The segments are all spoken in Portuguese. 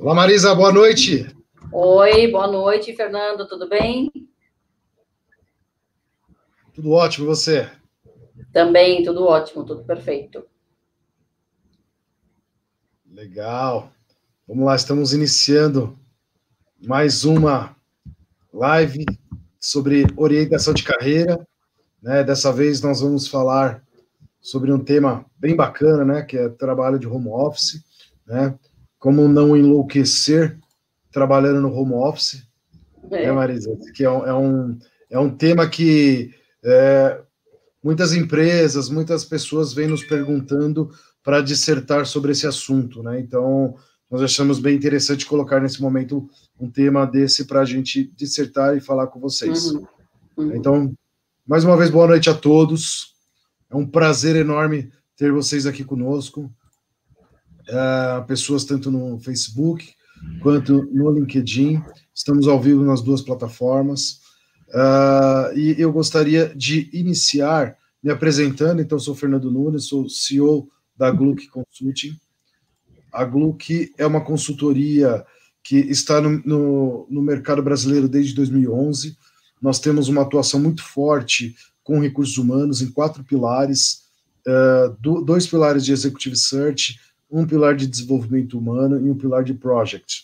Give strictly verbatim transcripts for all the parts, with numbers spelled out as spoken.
Olá, Marisa, boa noite. Oi, boa noite, Fernando, tudo bem? Tudo ótimo, e você? Também, tudo ótimo, tudo perfeito. Legal. Vamos lá, estamos iniciando mais uma live sobre orientação de carreira, né? Dessa vez nós vamos falar sobre um tema bem bacana, né? Que é trabalho de home office, né? Como não enlouquecer trabalhando no home office, é. né, Marisa? Que é um, é um, é um tema que é, muitas empresas, muitas pessoas vêm nos perguntando para dissertar sobre esse assunto, né? Então, nós achamos bem interessante colocar nesse momento um tema desse para a gente dissertar e falar com vocês. Uhum, uhum. Então, mais uma vez, boa noite a todos. É um prazer enorme ter vocês aqui conosco. Uh, pessoas tanto no Facebook quanto no LinkedIn. Estamos ao vivo nas duas plataformas. Uh, e eu gostaria de iniciar me apresentando. Então, sou Fernando Nunes, sou C E O da Gluck Consulting. A Gluck é uma consultoria que está no, no, no mercado brasileiro desde dois mil e onze. Nós temos uma atuação muito forte com recursos humanos em quatro pilares, uh, do, dois pilares de Executive Search, um pilar de desenvolvimento humano e um pilar de Project.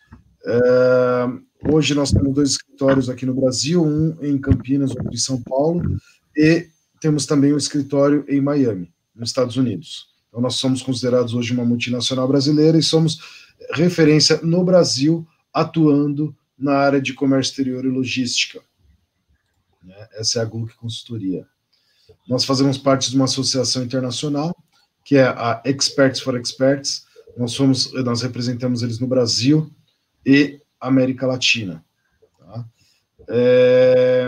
Uh, hoje nós temos dois escritórios aqui no Brasil, um em Campinas, outro em São Paulo, e temos também um escritório em Miami, nos Estados Unidos. Então nós somos considerados hoje uma multinacional brasileira e somos referência no Brasil, atuando na área de comércio exterior e logística. Essa é a Gluck Consultoria. Nós fazemos parte de uma associação internacional, que é a Experts for Experts. Nós, somos, nós representamos eles no Brasil e América Latina. Tá? É...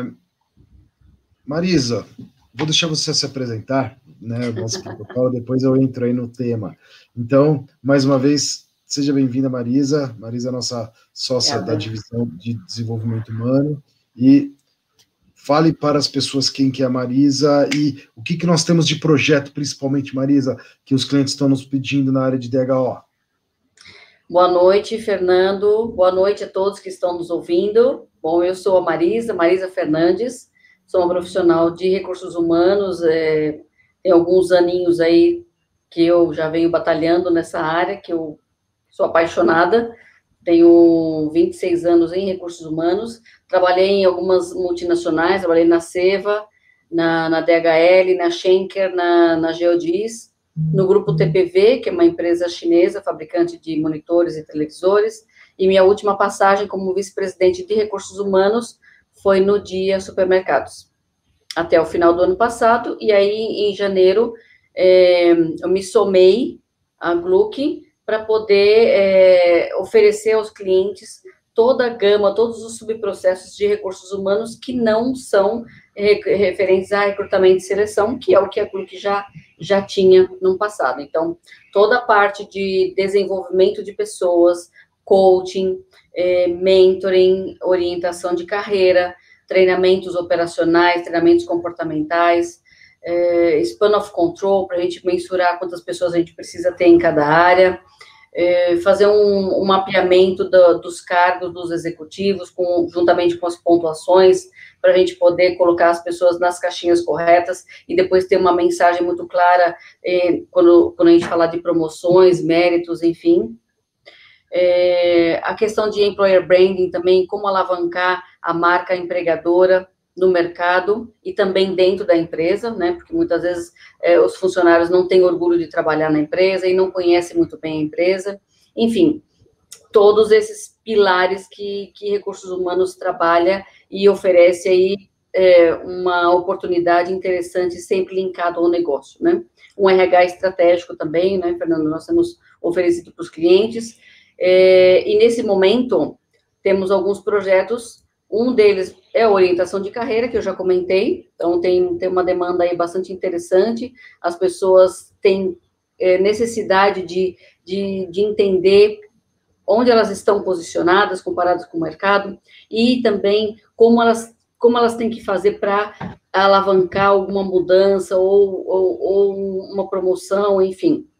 Marisa, vou deixar você se apresentar, né, nosso protocolo, depois eu entro aí no tema. Então, mais uma vez, seja bem-vinda, Marisa. Marisa é nossa sócia é, da divisão de desenvolvimento humano. E fale para as pessoas quem que é a Marisa e o que, que nós temos de projeto, principalmente, Marisa, que os clientes estão nos pedindo na área de D H O. Boa noite, Fernando. Boa noite a todos que estão nos ouvindo. Bom, eu sou a Marisa, Marisa Fernandes, sou uma profissional de recursos humanos, é, tem alguns aninhos aí que eu já venho batalhando nessa área, que eu sou apaixonada. Tenho vinte e seis anos em recursos humanos, trabalhei em algumas multinacionais, trabalhei na Seva, na, na D H L, na Schenker, na, na Geodis, no grupo T P V, que é uma empresa chinesa, fabricante de monitores e televisores, e minha última passagem como vice-presidente de recursos humanos foi no Dia Supermercados, até o final do ano passado, e aí em janeiro é, eu me somei à Gluck, para poder é, oferecer aos clientes toda a gama, todos os subprocessos de recursos humanos que não são re referentes a recrutamento e seleção, que é o que a Gluck já, já tinha no passado. Então, toda a parte de desenvolvimento de pessoas, coaching, é, mentoring, orientação de carreira, treinamentos operacionais, treinamentos comportamentais, é, span of control, para a gente mensurar quantas pessoas a gente precisa ter em cada área, é, fazer um, um mapeamento do, dos cargos dos executivos, com, juntamente com as pontuações, para a gente poder colocar as pessoas nas caixinhas corretas e depois ter uma mensagem muito clara é, quando, quando a gente falar de promoções, méritos, enfim. É, a questão de employer branding também, como alavancar a marca empregadora no mercado e também dentro da empresa, né, porque muitas vezes é, os funcionários não têm orgulho de trabalhar na empresa e não conhecem muito bem a empresa. Enfim, todos esses pilares que, que recursos humanos trabalha e oferece aí é, uma oportunidade interessante, sempre linkado ao negócio, né. Um R H estratégico também, né, Fernando, nós temos oferecido para os clientes, é, e nesse momento temos alguns projetos. Um deles é a orientação de carreira, que eu já comentei, então tem, tem uma demanda aí bastante interessante, as pessoas têm é, necessidade de, de, de entender onde elas estão posicionadas, comparadas com o mercado, e também como elas, como elas têm que fazer para alavancar alguma mudança ou, ou, ou uma promoção, enfim.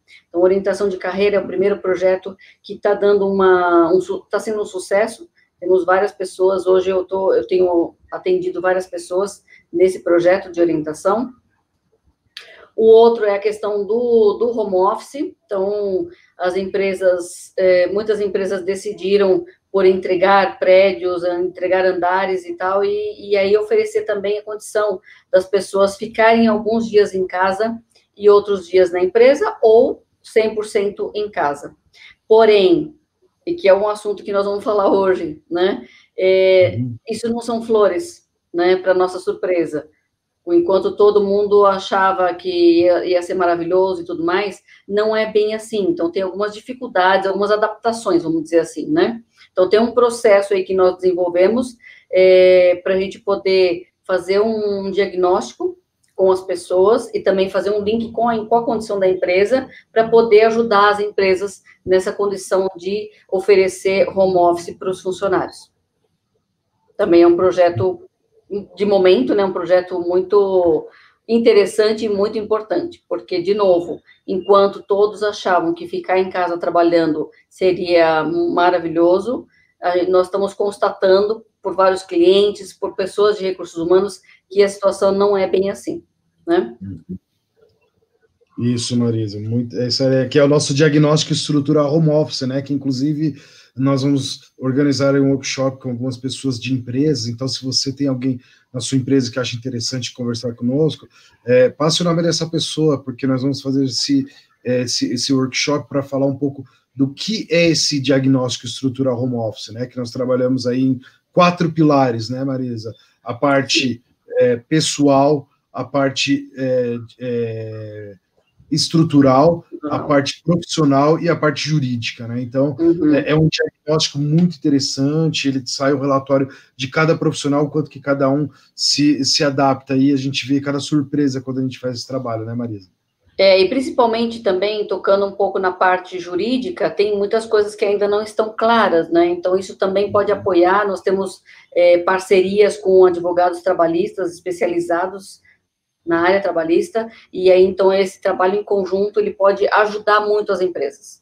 Então, orientação de carreira é o primeiro projeto que está dando uma, um, está sendo um sucesso. Temos várias pessoas, hoje eu, tô, eu tenho atendido várias pessoas nesse projeto de orientação. O outro é a questão do, do home office. Então, as empresas, é, muitas empresas decidiram por entregar prédios, entregar andares e tal, e, e aí oferecer também a condição das pessoas ficarem alguns dias em casa e outros dias na empresa, ou cem por cento em casa. Porém, e que é um assunto que nós vamos falar hoje, né? É, uhum. Isso não são flores, né? Para nossa surpresa. Enquanto todo mundo achava que ia, ia ser maravilhoso e tudo mais, não é bem assim. Então, tem algumas dificuldades, algumas adaptações, vamos dizer assim, né? Então, tem um processo aí que nós desenvolvemos é, para a gente poder fazer um diagnóstico com as pessoas e também fazer um link com a, com a condição da empresa para poder ajudar as empresas nessa condição de oferecer home office para os funcionários. Também é um projeto de momento, né, um projeto muito interessante e muito importante, porque, de novo, enquanto todos achavam que ficar em casa trabalhando seria maravilhoso, nós estamos constatando por vários clientes, por pessoas de recursos humanos, que a situação não é bem assim, né? Isso, Marisa, muito, isso é, que é o nosso diagnóstico estrutural home office, né, que inclusive nós vamos organizar um workshop com algumas pessoas de empresas. Então, se você tem alguém na sua empresa que acha interessante conversar conosco, é, passe o nome dessa pessoa, porque nós vamos fazer esse, esse, esse workshop para falar um pouco do que é esse diagnóstico estrutural home office, né, que nós trabalhamos aí em quatro pilares, né, Marisa? A parte é, pessoal, a parte é, é, estrutural, a parte profissional e a parte jurídica, né? Então, uhum. é, é um diagnóstico muito interessante, ele sai o relatório de cada profissional, quanto que cada um se, se adapta, e a gente vê cada surpresa quando a gente faz esse trabalho, né, Marisa? É, e principalmente também, tocando um pouco na parte jurídica, tem muitas coisas que ainda não estão claras, né? Então, isso também pode apoiar. Nós temos é, parcerias com advogados trabalhistas especializados na área trabalhista, e aí, então, esse trabalho em conjunto, ele pode ajudar muito as empresas.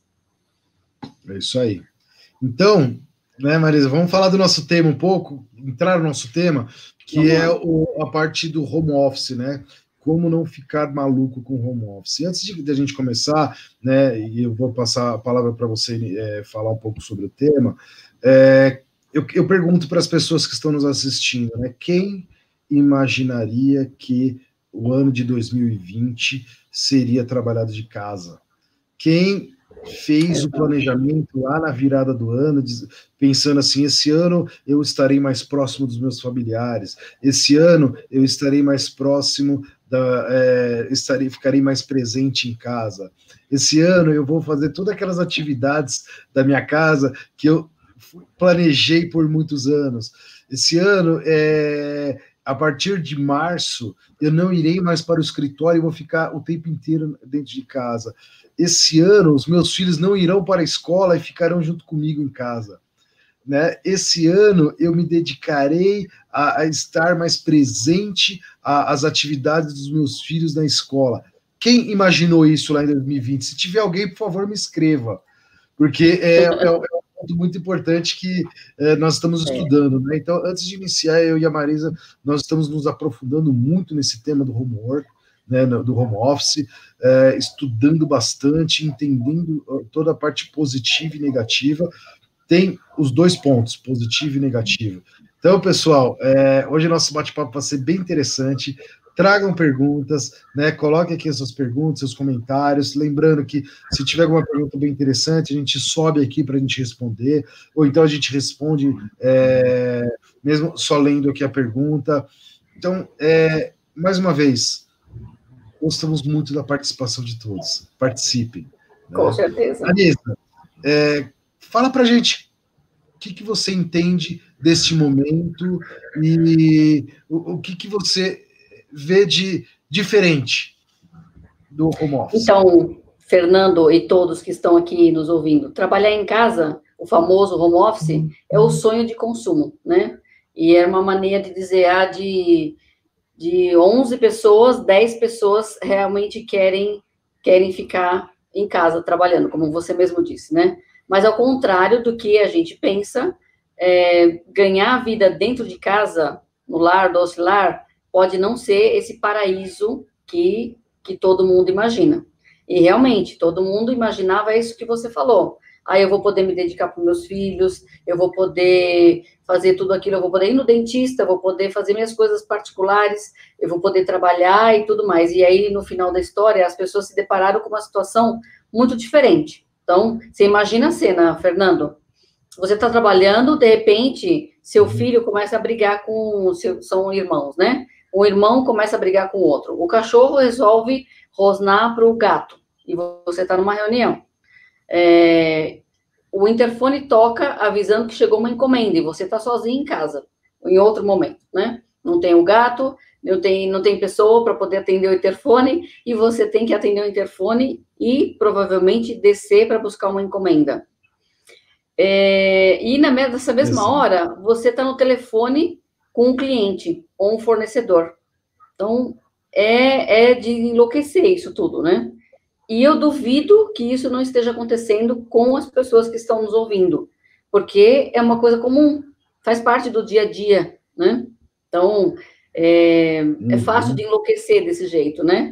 É isso aí. Então, né, Marisa, vamos falar do nosso tema um pouco, entrar no nosso tema, que vamos é o, a parte do home office, né? Como não ficar maluco com home office. E antes de, de a gente começar, né, e eu vou passar a palavra para você é, falar um pouco sobre o tema, é, eu, eu pergunto para as pessoas que estão nos assistindo, né, quem imaginaria que o ano de dois mil e vinte seria trabalhado de casa? Quem fez o planejamento lá na virada do ano, pensando assim, esse ano eu estarei mais próximo dos meus familiares, esse ano eu estarei mais próximo, da, é, estarei, ficarei mais presente em casa, esse ano eu vou fazer todas aquelas atividades da minha casa que eu planejei por muitos anos, esse ano é... a partir de março, eu não irei mais para o escritório e vou ficar o tempo inteiro dentro de casa. Esse ano, os meus filhos não irão para a escola e ficarão junto comigo em casa. Né? Esse ano, eu me dedicarei a, a estar mais presente às atividades dos meus filhos na escola. Quem imaginou isso lá em dois mil e vinte? Se tiver alguém, por favor, me escreva. Porque é, é, é muito importante que eh, nós estamos estudando, né? Então, antes de iniciar, eu e a Marisa, nós estamos nos aprofundando muito nesse tema do homework, né, do home office, eh, estudando bastante, entendendo toda a parte positiva e negativa. Tem os dois pontos, positivo e negativo. Então, pessoal, eh, hoje nosso bate-papo vai ser bem interessante. Tragam perguntas, né? Coloquem aqui as suas perguntas, seus comentários. Lembrando que, se tiver alguma pergunta bem interessante, a gente sobe aqui para a gente responder, ou então a gente responde, é, mesmo só lendo aqui a pergunta. Então, é, mais uma vez, gostamos muito da participação de todos. Participem. Né? Com certeza. Marisa, é, fala para a gente o que, que você entende deste momento e o, o que, que você vê de diferente do home office. Então, Fernando e todos que estão aqui nos ouvindo, trabalhar em casa, o famoso home office, é o sonho de consumo, né? E é uma maneira de dizer, ah, de, de onze pessoas, dez pessoas realmente querem, querem ficar em casa trabalhando, como você mesmo disse, né? Mas ao contrário do que a gente pensa, é, ganhar a vida dentro de casa, no lar, do lar, pode não ser esse paraíso que, que todo mundo imagina. E realmente, todo mundo imaginava isso que você falou. Aí eu vou poder me dedicar para os meus filhos, eu vou poder fazer tudo aquilo, eu vou poder ir no dentista, eu vou poder fazer minhas coisas particulares, eu vou poder trabalhar e tudo mais. E aí, no final da história, as pessoas se depararam com uma situação muito diferente. Então, você imagina a cena, Fernando. Você está trabalhando, de repente, seu filho começa a brigar com... Seu, são irmãos, né? Um irmão começa a brigar com o outro. O cachorro resolve rosnar para o gato. E você está numa reunião. É, o interfone toca avisando que chegou uma encomenda e você está sozinho em casa, em outro momento, né? Não tem o gato, não tem, não tem pessoa para poder atender o interfone e você tem que atender o interfone e provavelmente descer para buscar uma encomenda. É, e na, nessa mesma Exato. hora, você está no telefone com um cliente ou um fornecedor. Então, é, é de enlouquecer isso tudo, né? E eu duvido que isso não esteja acontecendo com as pessoas que estão nos ouvindo, porque é uma coisa comum, faz parte do dia a dia, né? Então, é, uhum. é fácil de enlouquecer desse jeito, né?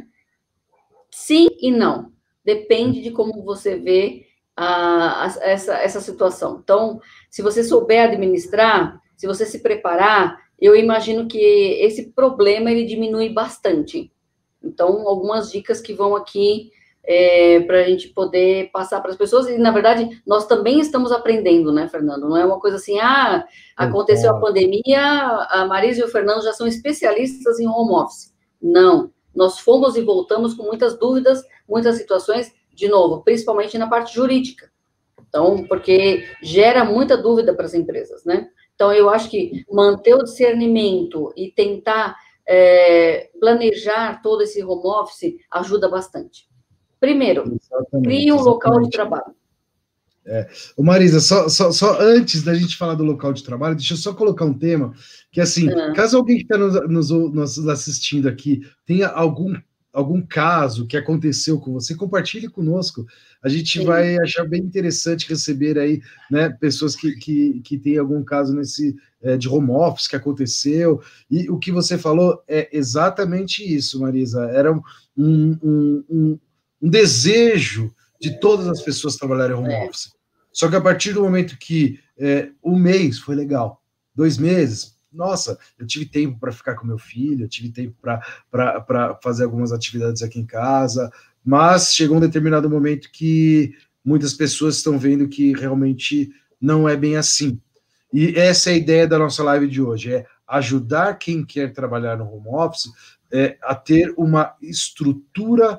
Sim e não. Depende de como você vê a, a, essa, essa situação. Então, se você souber administrar, se você se preparar, eu imagino que esse problema, ele diminui bastante. Então, algumas dicas que vão aqui... É, para a gente poder passar para as pessoas, e na verdade nós também estamos aprendendo, né, Fernando? Não é uma coisa assim, ah, aconteceu a pandemia, a Marisa e o Fernando já são especialistas em home office. Não, nós fomos e voltamos com muitas dúvidas, muitas situações, de novo, principalmente na parte jurídica. Então, porque gera muita dúvida para as empresas, né? Então, eu acho que manter o discernimento e tentar é, planejar todo esse home office ajuda bastante. Primeiro, exatamente, crie um exatamente. local de trabalho. É. Ô Marisa, só, só, só antes da gente falar do local de trabalho, deixa eu só colocar um tema, que assim, uhum. caso alguém que está nos, nos, nos assistindo aqui tenha algum, algum caso que aconteceu com você, compartilhe conosco. A gente Sim. vai achar bem interessante receber aí, né, pessoas que, que, que têm algum caso nesse é, de home office que aconteceu. E o que você falou é exatamente isso, Marisa. Era um, um, um um desejo de todas as pessoas trabalharem home é. office. Só que a partir do momento que é, um mês foi legal, dois meses, nossa, eu tive tempo para ficar com meu filho, eu tive tempo para fazer algumas atividades aqui em casa, mas chegou um determinado momento que muitas pessoas estão vendo que realmente não é bem assim. E essa é a ideia da nossa live de hoje, é ajudar quem quer trabalhar no home office é, a ter uma estrutura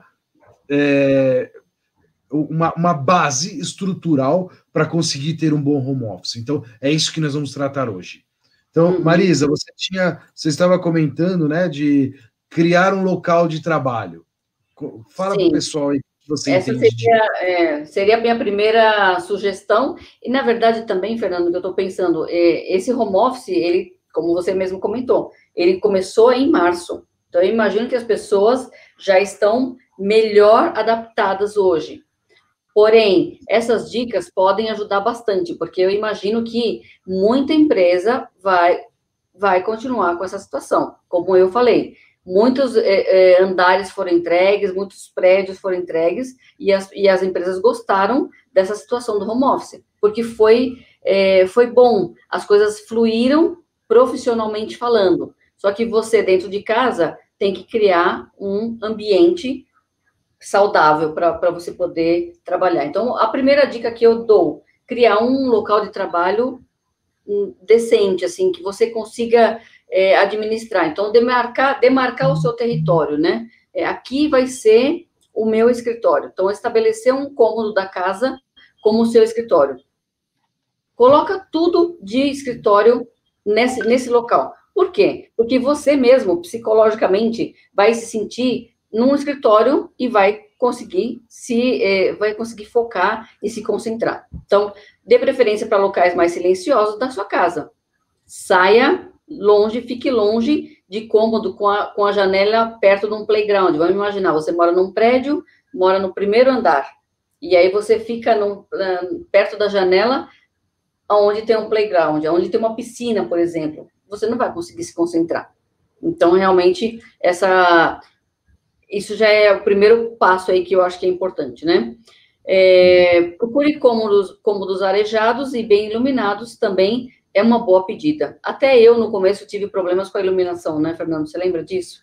É, uma, uma base estrutural para conseguir ter um bom home office. Então, é isso que nós vamos tratar hoje. Então, Marisa, você tinha, você estava comentando, né, de criar um local de trabalho. Fala para o pessoal aí que você Essa entende. Seria, é, seria a minha primeira sugestão, e na verdade também, Fernando, que eu estou pensando, é, esse home office, ele, como você mesmo comentou, ele começou em março. Então, eu imagino que as pessoas já estão melhor adaptadas hoje. Porém, essas dicas podem ajudar bastante, porque eu imagino que muita empresa vai, vai continuar com essa situação. Como eu falei, muitos é, é, andares foram entregues, muitos prédios foram entregues, e as, e as empresas gostaram dessa situação do home office, porque foi, é, foi bom, as coisas fluíram profissionalmente falando. Só que você, dentro de casa, tem que criar um ambiente saudável para você poder trabalhar. Então, a primeira dica que eu dou, criar um local de trabalho decente, assim, que você consiga é, administrar. Então, demarcar, demarcar o seu território, né? É, aqui vai ser o meu escritório. Então, estabelecer um cômodo da casa como o seu escritório. Coloca tudo de escritório nesse, nesse local. Por quê? Porque você mesmo, psicologicamente, vai se sentir num escritório e vai conseguir se é, vai conseguir focar e se concentrar. Então, dê preferência para locais mais silenciosos da sua casa. Saia longe, fique longe de cômodo com a, com a janela perto de um playground. Vamos imaginar, você mora num prédio, mora no primeiro andar. E aí você fica num, perto da janela onde tem um playground, onde tem uma piscina, por exemplo. Você não vai conseguir se concentrar. Então, realmente, essa, isso já é o primeiro passo aí que eu acho que é importante, né? É, procure cômodos, cômodos arejados e bem iluminados também é uma boa pedida. Até eu, no começo, tive problemas com a iluminação, né, Fernando? Você lembra disso?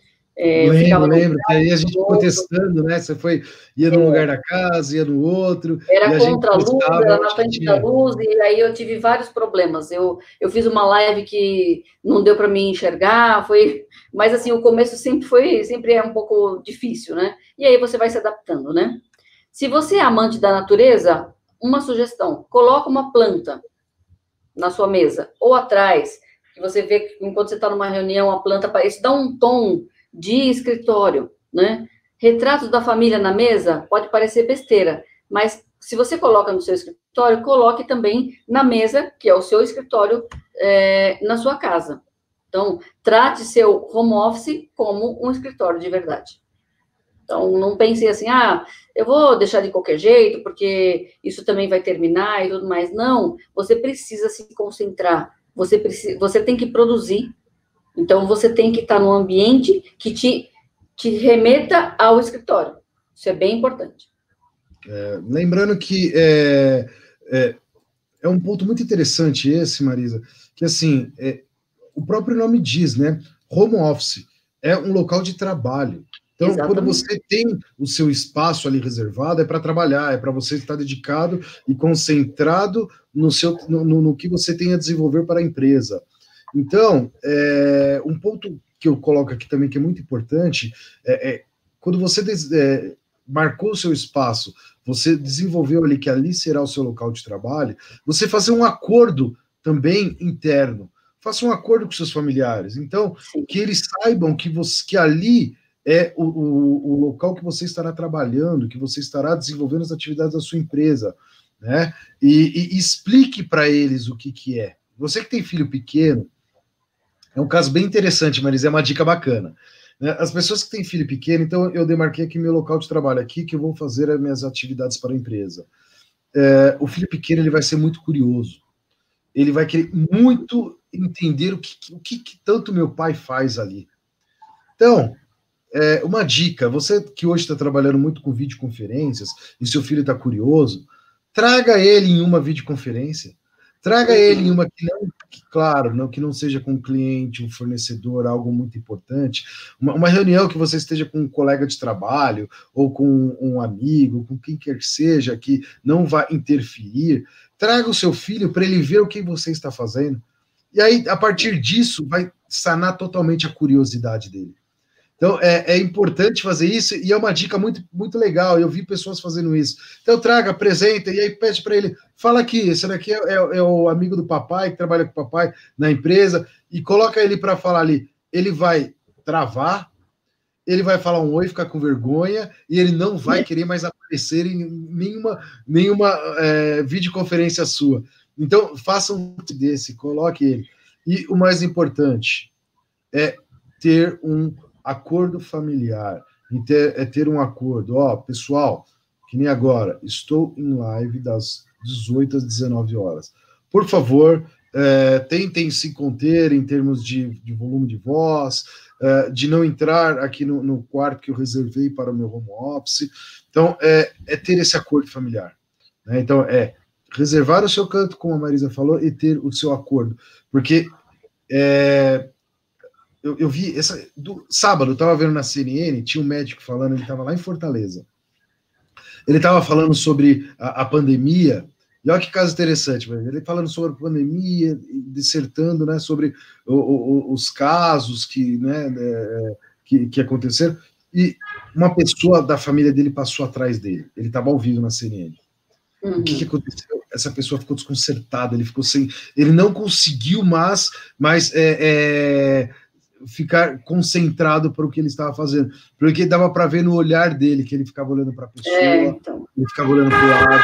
É, eu lembro, lembro, que aí a gente ficou testando, né? Você foi, ia num é. lugar da casa, ia no outro. Era contra a luz, era na frente tinha... da luz, e aí eu tive vários problemas. Eu, eu fiz uma live que não deu para mim enxergar, foi. Mas assim, o começo sempre foi, sempre é um pouco difícil, né? E aí você vai se adaptando, né? Se você é amante da natureza, uma sugestão: coloca uma planta na sua mesa, ou atrás, que você vê que enquanto você está numa reunião, a planta aparece, dá um tom de escritório, né? Retratos da família na mesa pode parecer besteira, mas se você coloca no seu escritório, coloque também na mesa, que é o seu escritório, é, na sua casa. Então, trate seu home office como um escritório de verdade. Então, não pense assim, ah, eu vou deixar de qualquer jeito, porque isso também vai terminar e tudo mais. Não, você precisa se concentrar, você, precisa, você tem que produzir. Então, você tem que estar num ambiente que te, te remeta ao escritório. Isso é bem importante. É, lembrando que é, é, é um ponto muito interessante esse, Marisa, que assim, é, o próprio nome diz, né? Home office é um local de trabalho. Então, exatamente, quando você tem o seu espaço ali reservado, é para trabalhar, é para você estar dedicado e concentrado no, seu, no, no, no que você tem a desenvolver para a empresa. Então, é, um ponto que eu coloco aqui também que é muito importante é, é quando você des, é, marcou o seu espaço, você desenvolveu ali que ali será o seu local de trabalho, você fazer um acordo também interno, faça um acordo com seus familiares, então, sim, que eles saibam que, você, que ali é o, o, o local que você estará trabalhando, que você estará desenvolvendo as atividades da sua empresa, né? E, e explique para eles o que, que é. Você que tem filho pequeno, é um caso bem interessante, Marisa, é uma dica bacana. As pessoas que têm filho pequeno, então eu demarquei aqui meu local de trabalho aqui, que eu vou fazer as minhas atividades para a empresa. É, o filho pequeno ele vai ser muito curioso. Ele vai querer muito entender o que, o que, que tanto meu pai faz ali. Então, é, uma dica, você que hoje está trabalhando muito com videoconferências, e seu filho está curioso, traga ele em uma videoconferência. Traga ele em uma que não, que, claro, não, que não seja com um cliente, um fornecedor, algo muito importante. Uma, uma reunião que você esteja com um colega de trabalho, ou com um amigo, com quem quer que seja, que não vai interferir. Traga o seu filho para ele ver o que você está fazendo. E aí, a partir disso, vai sanar totalmente a curiosidade dele. Então, é, é importante fazer isso, e é uma dica muito, muito legal, eu vi pessoas fazendo isso. Então, traga, apresenta, e aí pede para ele, fala aqui, esse daqui é, é, é o amigo do papai, que trabalha com o papai na empresa, e coloca ele para falar ali. Ele vai travar, ele vai falar um oi, ficar com vergonha, e ele não vai querer mais aparecer em nenhuma, nenhuma é, videoconferência sua. Então, faça um desse, coloque ele. E o mais importante é ter um acordo familiar, ter, é ter um acordo. Ó, pessoal, que nem agora, estou em live das dezoito às dezenove horas. Por favor, é, tentem se conter em termos de, de volume de voz, é, de não entrar aqui no, no quarto que eu reservei para o meu home office. Então, é, é ter esse acordo familiar. Né? Então, é reservar o seu canto, como a Marisa falou, e ter o seu acordo. Porque é, Eu, eu vi, essa, do, sábado, eu estava vendo na C N N, tinha um médico falando, ele estava lá em Fortaleza. Ele estava falando sobre a, a pandemia, e olha que caso interessante, ele falando sobre a pandemia, dissertando, né, sobre o, o, os casos que, né, é, que, que aconteceram, e uma pessoa da família dele passou atrás dele, ele estava ao vivo na C N N. Uhum. O que, que aconteceu? Essa pessoa ficou desconcertada, ele ficou sem, ele não conseguiu mais, mas é, é, ficar concentrado para o que ele estava fazendo, porque dava para ver no olhar dele que ele ficava olhando para a pessoa, é, então. Ele ficava olhando para o lado,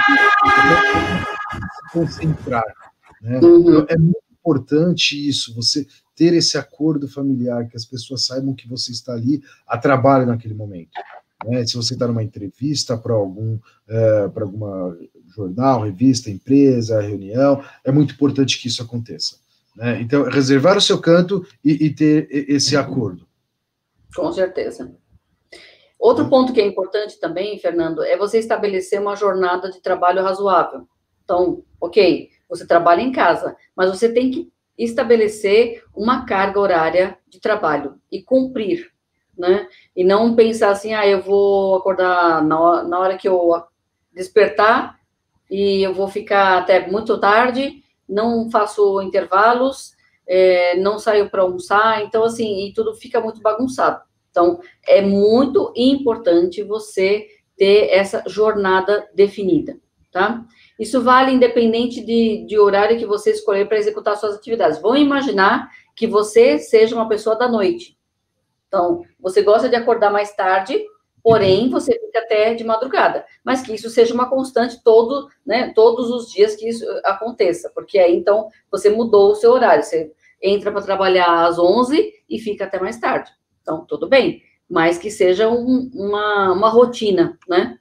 se concentrar. Né? Uhum. Então, é muito importante isso, você ter esse acordo familiar, que as pessoas saibam que você está ali a trabalho naquele momento. né? Se você está numa entrevista para algum, é, para alguma jornal, revista, empresa, reunião, é muito importante que isso aconteça, né? Então, reservar o seu canto e, e ter esse acordo. Com certeza. Outro é. ponto que é importante também, Fernando, é você estabelecer uma jornada de trabalho razoável. Então, ok, você trabalha em casa, mas você tem que estabelecer uma carga horária de trabalho e cumprir, né? E não pensar assim, ah, eu vou acordar na hora, na hora que eu despertar e eu vou ficar até muito tarde, não faço intervalos, é, não saio para almoçar, então, assim, e tudo fica muito bagunçado. Então, é muito importante você ter essa jornada definida, tá? Isso vale independente de, de horário que você escolher para executar suas atividades. Vamos imaginar que você seja uma pessoa da noite. Então, você gosta de acordar mais tarde, porém, você fica até de madrugada. Mas que isso seja uma constante todo, né, todos os dias que isso aconteça. Porque aí, então, você mudou o seu horário. Você entra para trabalhar às onze e fica até mais tarde. Então, tudo bem. Mas que seja um, uma, uma rotina, né?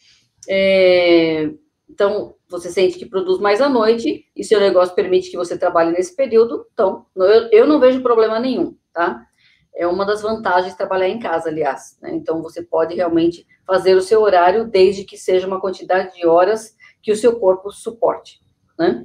É, então, você sente que produz mais à noite e seu negócio permite que você trabalhe nesse período, então, eu, eu não vejo problema nenhum, tá? É uma das vantagens de trabalhar em casa, aliás, né? Então, você pode realmente fazer o seu horário desde que seja uma quantidade de horas que o seu corpo suporte, né?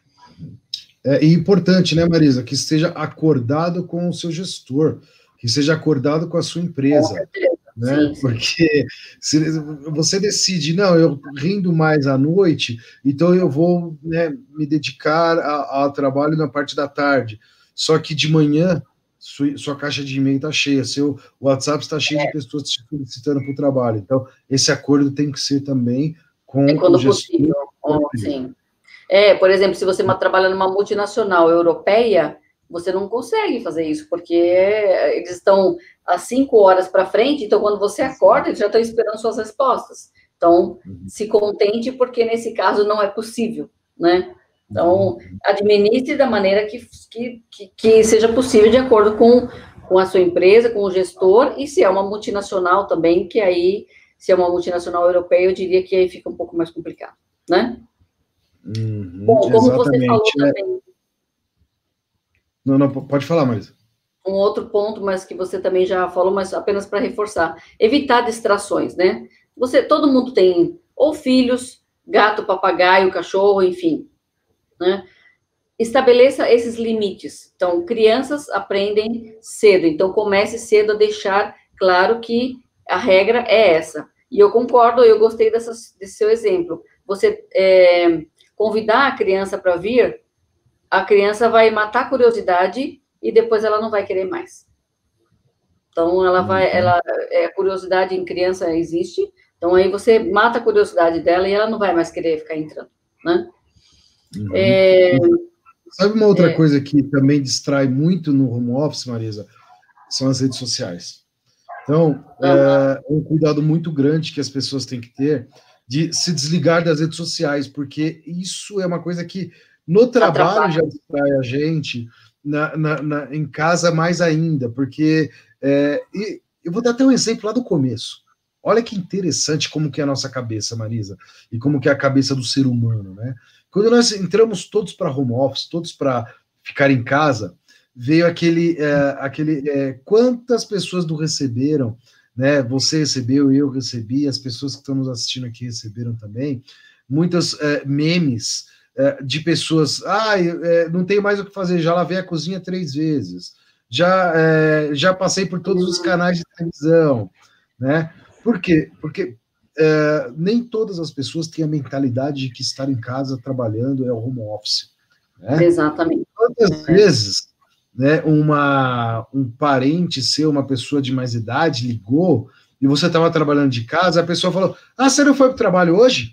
É importante, né, Marisa, que esteja acordado com o seu gestor, que seja acordado com a sua empresa. Com certeza. Né? Sim, sim. Porque se você decide, não, eu rindo mais à noite, então eu vou, né, me dedicar ao trabalho na parte da tarde. Só que de manhã, sua, sua caixa de e-mail está cheia, seu WhatsApp está cheio é. de pessoas te solicitando para o trabalho. Então, esse acordo tem que ser também com é quando o gestor. Possível. Oh, sim. É, por exemplo, se você trabalha numa multinacional europeia, você não consegue fazer isso, porque eles estão às cinco horas para frente, então quando você acorda, eles já estão esperando suas respostas. Então, se contente, porque nesse caso não é possível, né? Então, administre da maneira que, que, que, que seja possível, de acordo com, com a sua empresa, com o gestor, e se é uma multinacional também, que aí, se é uma multinacional europeia, eu diria que aí fica um pouco mais complicado, né? Uhum, Bom, como exatamente. você falou também... Não, não, pode falar, Marisa. Um outro ponto, mas que você também já falou, mas apenas para reforçar, evitar distrações, né? Você, todo mundo tem ou filhos, gato, papagaio, cachorro, enfim, né? Estabeleça esses limites. Então, crianças aprendem cedo, então comece cedo a deixar claro que a regra é essa. E eu concordo, eu gostei dessa, desse seu exemplo. Você é, convidar a criança para vir, a criança vai matar a curiosidade e depois ela não vai querer mais. Então, ela vai, ela, é, a curiosidade em criança existe, então aí você mata a curiosidade dela e ela não vai mais querer ficar entrando, né? Uhum. É, Sabe uma outra é, coisa que também distrai muito no home office, Marisa? São as redes sociais. Então, uhum. é um cuidado muito grande que as pessoas têm que ter de se desligar das redes sociais, porque isso é uma coisa que no trabalho já distrai a gente, na, na, na, em casa mais ainda, porque é, e eu vou dar até um exemplo lá do começo. Olha que interessante como que é a nossa cabeça, Marisa, e como que é a cabeça do ser humano, né? Quando nós entramos todos para home office, todos para ficar em casa, veio aquele, é, aquele é, quantas pessoas não receberam, né? Você recebeu, eu recebi, as pessoas que estão nos assistindo aqui receberam também, muitas é, memes, de pessoas, ah, não tenho mais o que fazer, já lavei a cozinha três vezes, já, é, já passei por todos os canais de televisão, né? Por quê? Porque é, nem todas as pessoas têm a mentalidade de que estar em casa trabalhando é o home office, né? Exatamente. Quantas é. vezes, né, uma, um parente seu, uma pessoa de mais idade, ligou e você estava trabalhando de casa, a pessoa falou, ah, você não foi para o trabalho hoje?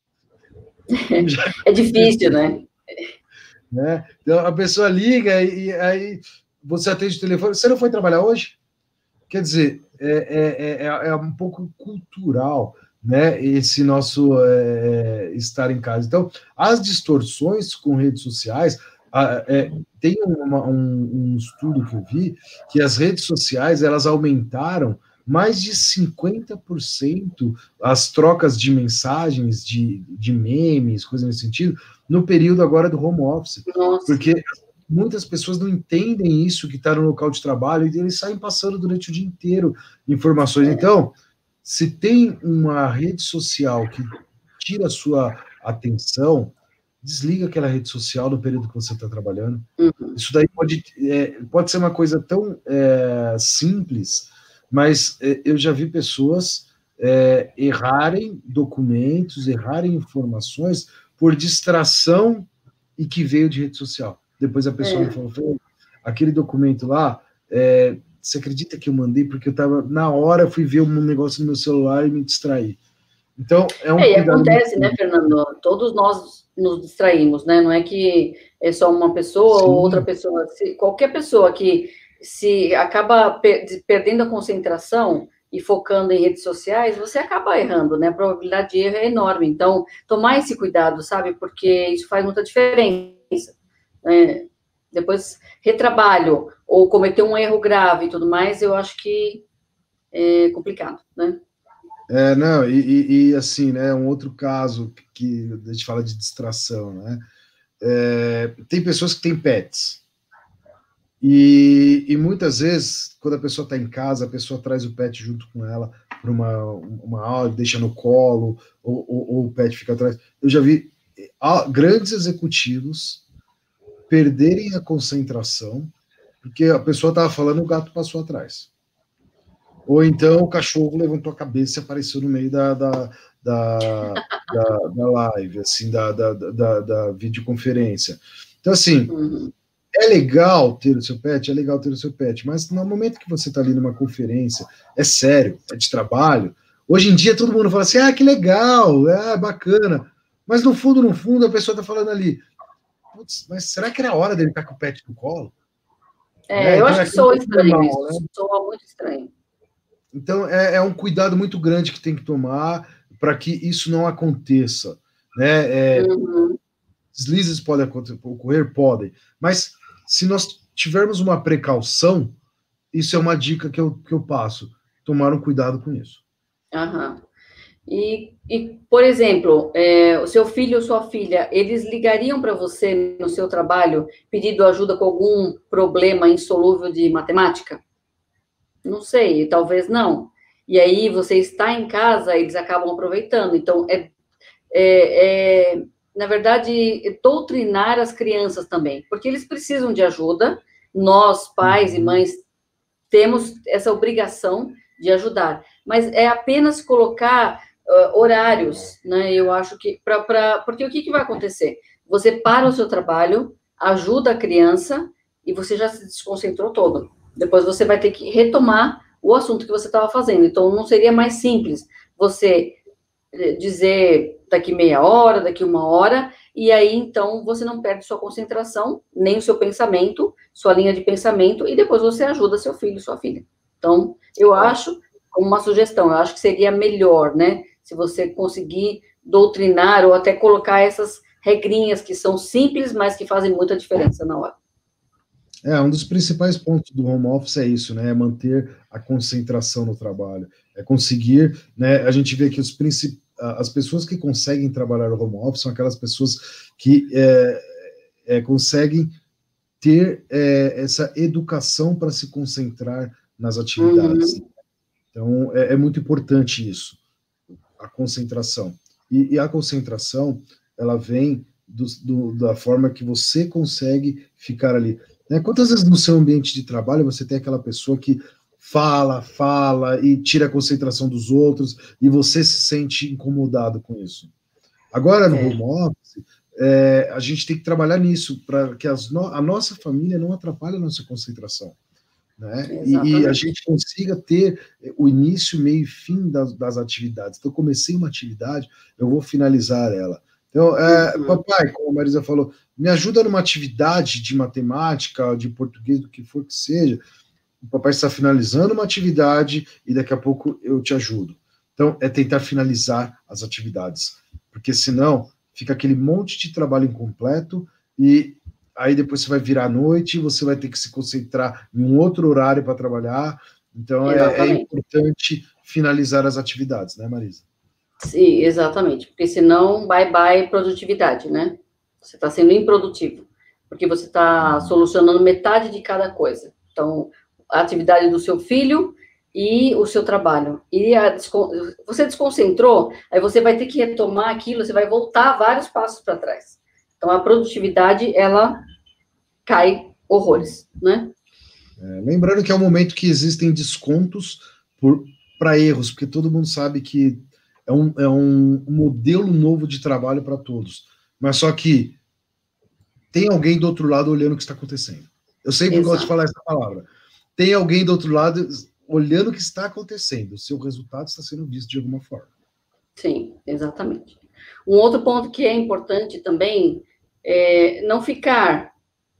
É difícil, né? né? Então, a pessoa liga e, e aí você atende o telefone. Você não foi trabalhar hoje? Quer dizer, é, é, é, é um pouco cultural, né? Esse nosso é, estar em casa. Então, as distorções com redes sociais, a, é, tem uma, um, um estudo que eu vi que as redes sociais elas aumentaram mais de cinquenta por cento as trocas de mensagens, de, de memes, coisas nesse sentido, no período agora do home office. Nossa. Porque muitas pessoas não entendem isso, que está no local de trabalho, e eles saem passando durante o dia inteiro informações. Então, se tem uma rede social que tira a sua atenção, desliga aquela rede social no período que você está trabalhando. Uhum. Isso daí pode, é, pode ser uma coisa tão é, simples, mas é, eu já vi pessoas é, errarem documentos, errarem informações por distração e que veio de rede social. Depois a pessoa é. me falou, aquele documento lá, é, você acredita que eu mandei porque eu estava, na hora, fui ver um negócio no meu celular e me distraí. Então, é um é, e acontece, muito... né, Fernando? Todos nós nos distraímos, né? Não é que é só uma pessoa Sim. ou outra pessoa. Se, qualquer pessoa que se acaba per perdendo a concentração e focando em redes sociais, você acaba errando, né? A probabilidade de erro é enorme. Então, tomar esse cuidado, sabe? Porque isso faz muita diferença. É, depois, retrabalho ou cometer um erro grave e tudo mais, eu acho que é complicado, né? É, não, e, e, e assim, né, um outro caso que a gente fala de distração, né? É, tem pessoas que têm pets. E, e muitas vezes, quando a pessoa está em casa, a pessoa traz o pet junto com ela para uma, uma aula, deixa no colo, ou, ou, ou o pet fica atrás. Eu já vi grandes executivos perderem a concentração, porque a pessoa estava falando e o gato passou atrás. Ou então o cachorro levantou a cabeça e apareceu no meio da, da, da, da, da live, assim, da, da, da, da videoconferência. Então, assim, uhum. é legal ter o seu pet, é legal ter o seu pet, mas no momento que você está ali numa conferência, é sério, é de trabalho, hoje em dia todo mundo fala assim, ah, que legal, é bacana, mas no fundo, no fundo, a pessoa está falando ali, putz, mas será que era a hora dele estar com o pet no colo? É, é eu então acho é que soa estranho normal, isso, né? Soa muito estranho. Então, é, é um cuidado muito grande que tem que tomar para que isso não aconteça. Né? É, uhum. Deslizes podem ocorrer? Podem. Mas, se nós tivermos uma precaução, isso é uma dica que eu, que eu passo. Tomar um cuidado com isso. Uhum. E, e, por exemplo, é, o seu filho ou sua filha, eles ligariam para você no seu trabalho pedindo ajuda com algum problema insolúvel de matemática? Não sei, talvez não. E aí você está em casa, eles acabam aproveitando. Então, é, é, é, na verdade, doutrinar as crianças também, porque eles precisam de ajuda. Nós, pais uhum. e mães, temos essa obrigação de ajudar. Mas é apenas colocar uh, horários, né? Eu acho que... Pra, pra, porque o que, que vai acontecer? Você para o seu trabalho, ajuda a criança e você já se desconcentrou todo. Depois você vai ter que retomar o assunto que você estava fazendo. Então, não seria mais simples você dizer daqui meia hora, daqui uma hora, e aí, então, você não perde sua concentração, nem o seu pensamento, sua linha de pensamento, e depois você ajuda seu filho, sua filha. Então, eu acho, como uma sugestão, eu acho que seria melhor, né, se você conseguir doutrinar ou até colocar essas regrinhas que são simples, mas que fazem muita diferença na hora. É, um dos principais pontos do home office é isso, né? É manter a concentração no trabalho. É conseguir, né? A gente vê que os princip... as pessoas que conseguem trabalhar no home office são aquelas pessoas que é, é, conseguem ter é, essa educação para se concentrar nas atividades. Uhum. Então, é, é muito importante isso, a concentração. E, e a concentração, ela vem do, do, da forma que você consegue ficar ali. Né? Quantas vezes no seu ambiente de trabalho você tem aquela pessoa que fala, fala e tira a concentração dos outros e você se sente incomodado com isso? Agora, no é. home office, é, a gente tem que trabalhar nisso para que as no a nossa família não atrapalhe a nossa concentração. Né? E, e a gente consiga ter o início, meio e fim das, das atividades. Então, eu comecei uma atividade, eu vou finalizar ela. Então, é, uhum. papai, como a Marisa falou, me ajuda numa atividade de matemática, de português, do que for que seja. O papai está finalizando uma atividade e daqui a pouco eu te ajudo. Então, é tentar finalizar as atividades, porque senão fica aquele monte de trabalho incompleto e aí depois você vai virar à noite, você vai ter que se concentrar em um outro horário para trabalhar, Então, é, é importante finalizar as atividades, né, Marisa? Sim, exatamente, porque senão, bye-bye produtividade, né? Você está sendo improdutivo, porque você está solucionando metade de cada coisa. Então, a atividade do seu filho e o seu trabalho. E a, você desconcentrou, aí você vai ter que retomar aquilo, você vai voltar vários passos para trás. Então, a produtividade, ela cai horrores, né? É, lembrando que é um momento que existem descontos para erros, porque todo mundo sabe que é um, é um modelo novo de trabalho para todos. Mas só que tem alguém do outro lado olhando o que está acontecendo. Eu sempre Exato. gosto de falar essa palavra. Tem alguém do outro lado olhando o que está acontecendo. O seu resultado está sendo visto de alguma forma. Sim, exatamente. Um outro ponto que é importante também é não ficar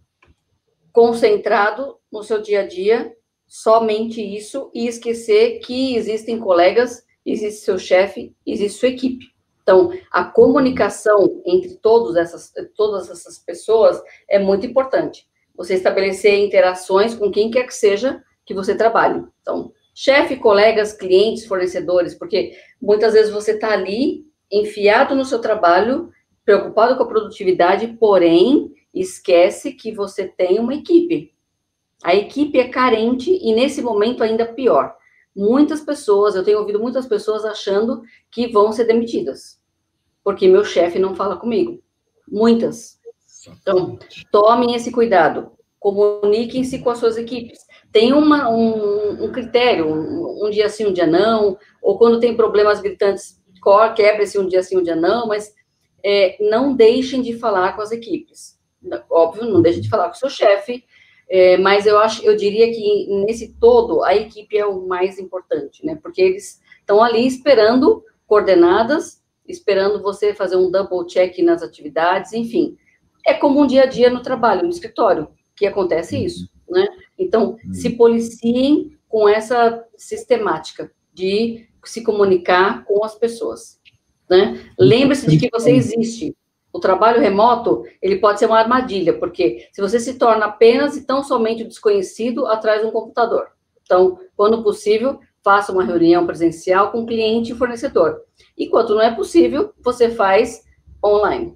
concentrado no seu dia a dia, somente isso, e esquecer que existem colegas, existe seu chefe, existe sua equipe. Então, a comunicação entre todas essas, todas essas pessoas é muito importante. Você estabelecer interações com quem quer que seja que você trabalhe. Então, chefe, colegas, clientes, fornecedores, porque muitas vezes você está ali, enfiado no seu trabalho, preocupado com a produtividade, porém, esquece que você tem uma equipe. A equipe é carente e, nesse momento, ainda pior. Muitas pessoas, eu tenho ouvido muitas pessoas achando que vão ser demitidas, porque meu chefe não fala comigo. Muitas. Então, tomem esse cuidado. Comuniquem-se com as suas equipes. Tem uma, um, um critério, um, um dia sim, um dia não, ou quando tem problemas gritantes, quebra-se um dia sim, um dia não, mas é, não deixem de falar com as equipes. Óbvio, não deixem de falar com o seu chefe, é, mas eu acho, eu diria que nesse todo a equipe é o mais importante, né? Porque eles estão ali esperando coordenadas, esperando você fazer um double check nas atividades, enfim. É como um dia a dia no trabalho, no escritório, que acontece isso, né? Então, se policiem com essa sistemática de se comunicar com as pessoas, né? Lembre-se de que você existe. O trabalho remoto, ele pode ser uma armadilha, porque se você se torna apenas e tão somente o desconhecido atrás de um computador. Então, quando possível, faça uma reunião presencial com cliente e fornecedor. E quando não é possível, você faz online.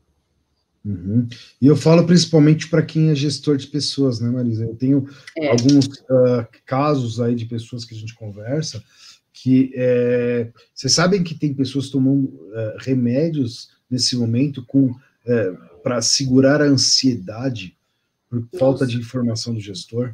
Uhum. E eu falo principalmente para quem é gestor de pessoas, né, Marisa? Eu tenho é. alguns uh, casos aí de pessoas que a gente conversa que é, vocês sabem que tem pessoas tomando uh, remédios nesse momento com uh, para segurar a ansiedade por Nossa. falta de informação do gestor.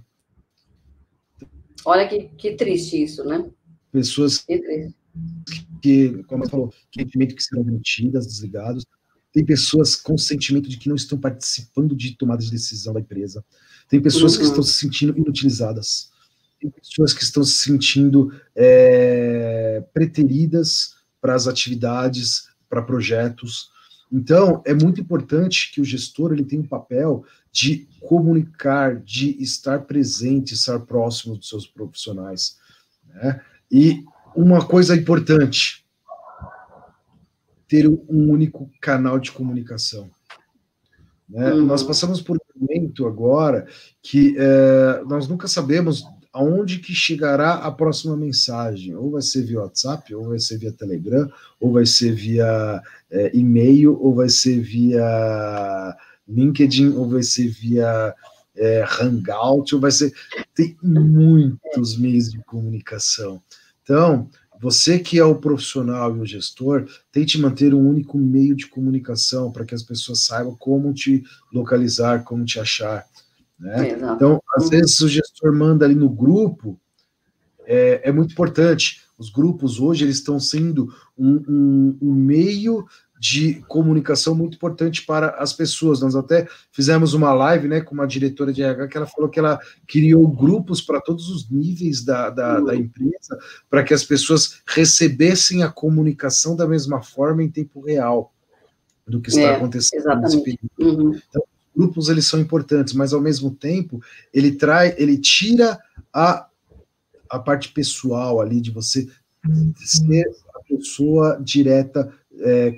Olha que, que triste isso, né? Pessoas que, que como eu falou, que que serão demitidas, desligados. Tem pessoas com sentimento de que não estão participando de tomada de decisão da empresa. Tem pessoas uhum. que estão se sentindo inutilizadas. Tem pessoas que estão se sentindo é, preteridas para as atividades, para projetos. Então, é muito importante que o gestor ele tenha um papel de comunicar, de estar presente, estar próximo dos seus profissionais. Né? E uma coisa importante, ter um único canal de comunicação. Né? Uhum. Nós passamos por um momento agora que é, nós nunca sabemos aonde que chegará a próxima mensagem. Ou vai ser via WhatsApp, ou vai ser via Telegram, ou vai ser via é, e-mail, ou vai ser via LinkedIn, ou vai ser via é, Hangout, ou vai ser... Tem muitos meios de comunicação. Então, você que é o profissional e o gestor, tente manter um único meio de comunicação para que as pessoas saibam como te localizar, como te achar. Né? Então, às vezes o gestor manda ali no grupo, é, é muito importante. Os grupos hoje eles estão sendo um, um, um meio de comunicação muito importante para as pessoas. Nós até fizemos uma live, né, com uma diretora de R H que ela falou que ela criou grupos para todos os níveis da, da, da empresa, para que as pessoas recebessem a comunicação da mesma forma em tempo real do que está é, acontecendo exatamente. nesse período. Uhum. Então, grupos eles são importantes, mas ao mesmo tempo ele traz, ele tira a, a parte pessoal ali de você ser a pessoa direta é,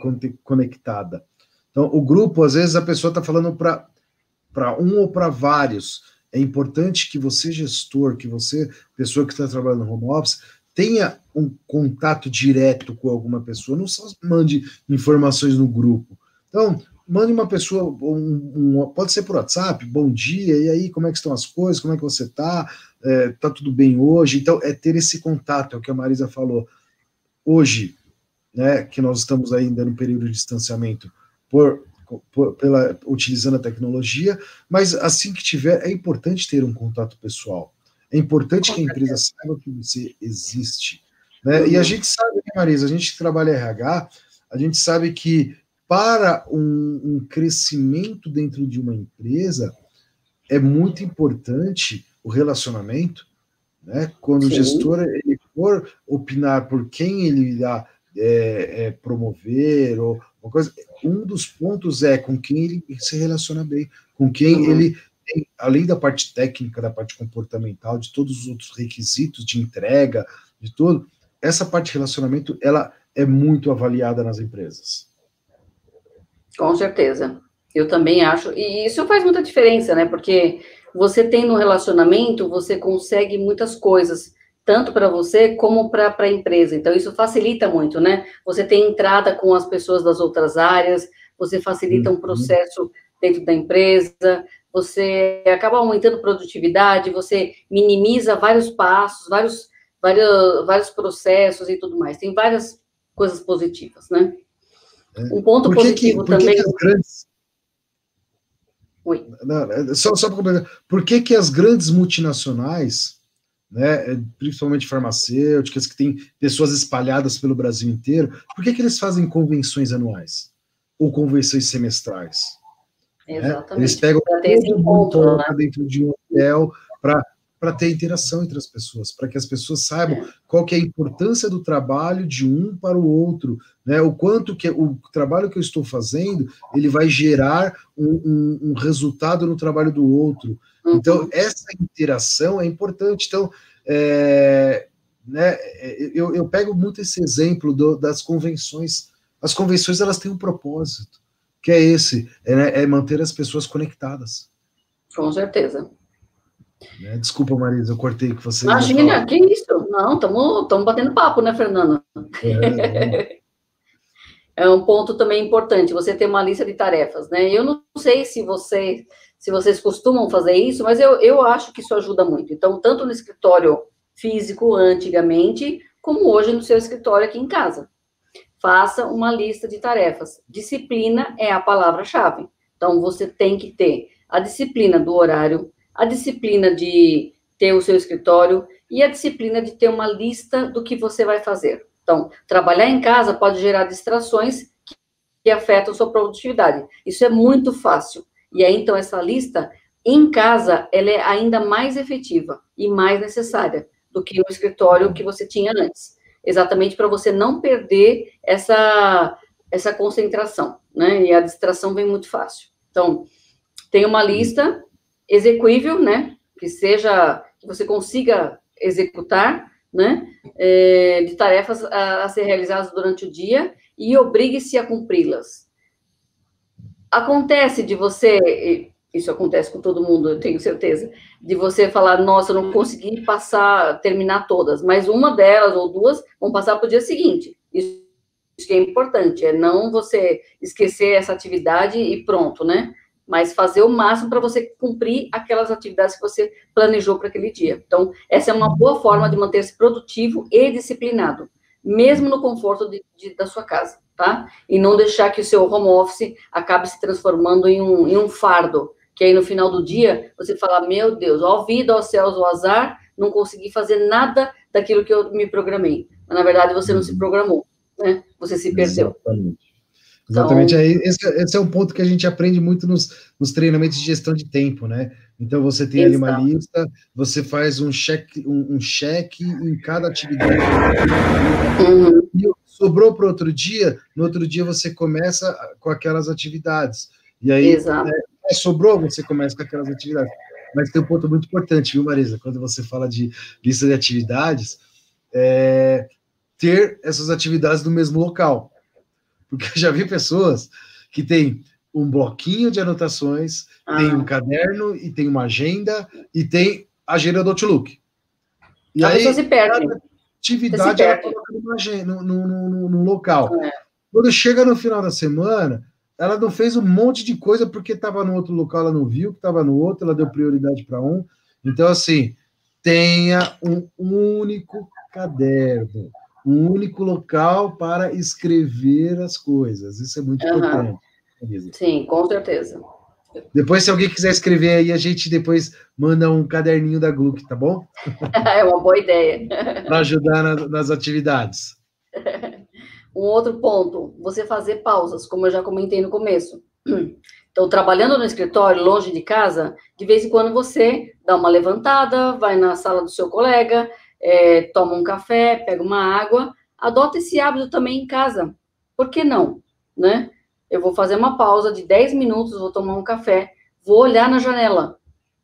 conectada. Então o grupo às vezes a pessoa está falando para para um ou para vários. é importante que você, gestor, que você, pessoa que está trabalhando no home office, tenha um contato direto com alguma pessoa, não só mande informações no grupo. Então, mande uma pessoa, um, um, pode ser por WhatsApp, bom dia, e aí, como é que estão as coisas, como é que você está, é, tá tudo bem hoje? Então, é ter esse contato, é o que a Marisa falou. Hoje, né, que nós estamos ainda no período de distanciamento, por, por, pela, utilizando a tecnologia, mas assim que tiver, é importante ter um contato pessoal. É importante que a empresa saiba que você existe. Né? Uhum. E a gente sabe, né, Marisa, a gente que trabalha R H, a gente sabe que para um, um crescimento dentro de uma empresa, é muito importante o relacionamento, né? Quando Sim. o gestor ele for opinar por quem ele irá é, é, promover, ou uma coisa, um dos pontos é com quem ele se relaciona bem, com quem uhum. ele tem, além da parte técnica, da parte comportamental, de todos os outros requisitos de entrega, de tudo, essa parte de relacionamento, ela é muito avaliada nas empresas. Com certeza. Eu também acho, e isso faz muita diferença, né? Porque você tem no relacionamento, você consegue muitas coisas, tanto para você como para a empresa. Então, isso facilita muito, né? Você tem entrada com as pessoas das outras áreas, você facilita um processo dentro da empresa, você acaba aumentando produtividade, você minimiza vários passos, vários, vários, vários processos e tudo mais. Tem várias coisas positivas, né? Um ponto por que positivo que, por também... Que que as grandes... Oi. Não, só só para completar, por que que as grandes multinacionais, né, principalmente farmacêuticas, que têm pessoas espalhadas pelo Brasil inteiro, por que que eles fazem convenções anuais? Ou convenções semestrais? Exatamente. Né? Eles pegam todo mundo né? dentro de um hotel para para ter interação entre as pessoas, para que as pessoas saibam é. qual que é a importância do trabalho de um para o outro, né? O quanto que o trabalho que eu estou fazendo, ele vai gerar um, um, um resultado no trabalho do outro. Uhum. Então, essa interação é importante. Então, é, né, eu, eu pego muito esse exemplo do, das convenções. As convenções, elas têm um propósito, que é esse, é, é manter as pessoas conectadas. Com certeza. Desculpa, Marisa, eu cortei que você... Imagina, que isso? Não, estamos batendo papo, né, Fernando? É, é um ponto também importante, você ter uma lista de tarefas, né? Eu não sei se, você, se vocês costumam fazer isso, mas eu, eu acho que isso ajuda muito. Então, tanto no escritório físico, antigamente, como hoje no seu escritório aqui em casa. Faça uma lista de tarefas. Disciplina é a palavra-chave. Então, você tem que ter a disciplina do horário, a disciplina de ter o seu escritório e a disciplina de ter uma lista do que você vai fazer. Então, trabalhar em casa pode gerar distrações que, que afetam sua produtividade. Isso é muito fácil. E aí, então, essa lista, em casa, ela é ainda mais efetiva e mais necessária do que no escritório que você tinha antes. Exatamente para você não perder essa, essa concentração, né? E a distração vem muito fácil. Então, tem uma lista execuível, né, que seja, que você consiga executar, né, é, de tarefas a, a ser realizadas durante o dia e obrigue-se a cumpri-las. Acontece de você, isso acontece com todo mundo, eu tenho certeza, de você falar, nossa, eu não consegui passar, terminar todas, mas uma delas ou duas vão passar para o dia seguinte. Isso, isso que é importante, é não você esquecer essa atividade e pronto, né? Mas fazer o máximo para você cumprir aquelas atividades que você planejou para aquele dia. Então, essa é uma boa forma de manter-se produtivo e disciplinado, mesmo no conforto de, de, da sua casa, tá? E não deixar que o seu home office acabe se transformando em um, em um fardo, que aí no final do dia você fala, meu Deus, ó vida, ó céus, ó azar, não consegui fazer nada daquilo que eu me programei. Mas, na verdade, você não se programou, né? Você se perdeu. Exatamente. Exatamente, então, esse, esse é um ponto que a gente aprende muito nos, nos treinamentos de gestão de tempo, né? Então, você tem ali uma lista, você faz um cheque um, um cheque em cada atividade. Uhum. E sobrou para outro dia, no outro dia você começa com aquelas atividades. E aí, né, sobrou, você começa com aquelas atividades. Mas tem um ponto muito importante, viu, Marisa? Quando você fala de lista de atividades, é ter essas atividades no mesmo local. Porque eu já vi pessoas que têm um bloquinho de anotações, ah. tem um caderno, e tem uma agenda, e tem a agenda do Outlook. E a aí, pessoa se perde. cada atividade ela coloca numa agenda, no, no, no, no local. É. Quando chega no final da semana, ela não fez um monte de coisa porque estava no outro local, ela não viu que estava no outro, ela deu prioridade para um. Então, assim, tenha um único caderno, um único local para escrever as coisas. Isso é muito uhum. importante. Sim, com certeza. Depois, se alguém quiser escrever aí, a gente depois manda um caderninho da Gluck, tá bom? É uma boa ideia. Para ajudar na, nas atividades. Um outro ponto, você fazer pausas, como eu já comentei no começo. Então, trabalhando no escritório, longe de casa, de vez em quando você dá uma levantada, vai na sala do seu colega, é, toma um café, pega uma água, adota esse hábito também em casa. Por que não? Né? Eu vou fazer uma pausa de dez minutos, vou tomar um café, vou olhar na janela.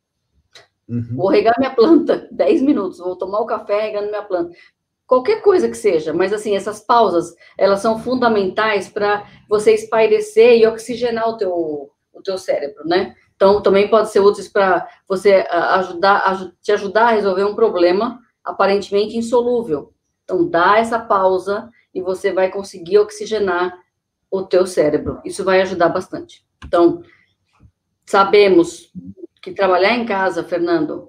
Uhum. Vou regar minha planta, dez minutos, vou tomar o café regando minha planta. Qualquer coisa que seja, mas assim, essas pausas, elas são fundamentais para você espairecer e oxigenar o teu, o teu cérebro, né? Então, também pode ser úteis para você ajudar, te ajudar a resolver um problema aparentemente insolúvel. Então, dá essa pausa e você vai conseguir oxigenar o teu cérebro. Isso vai ajudar bastante. Então, sabemos que trabalhar em casa, Fernando,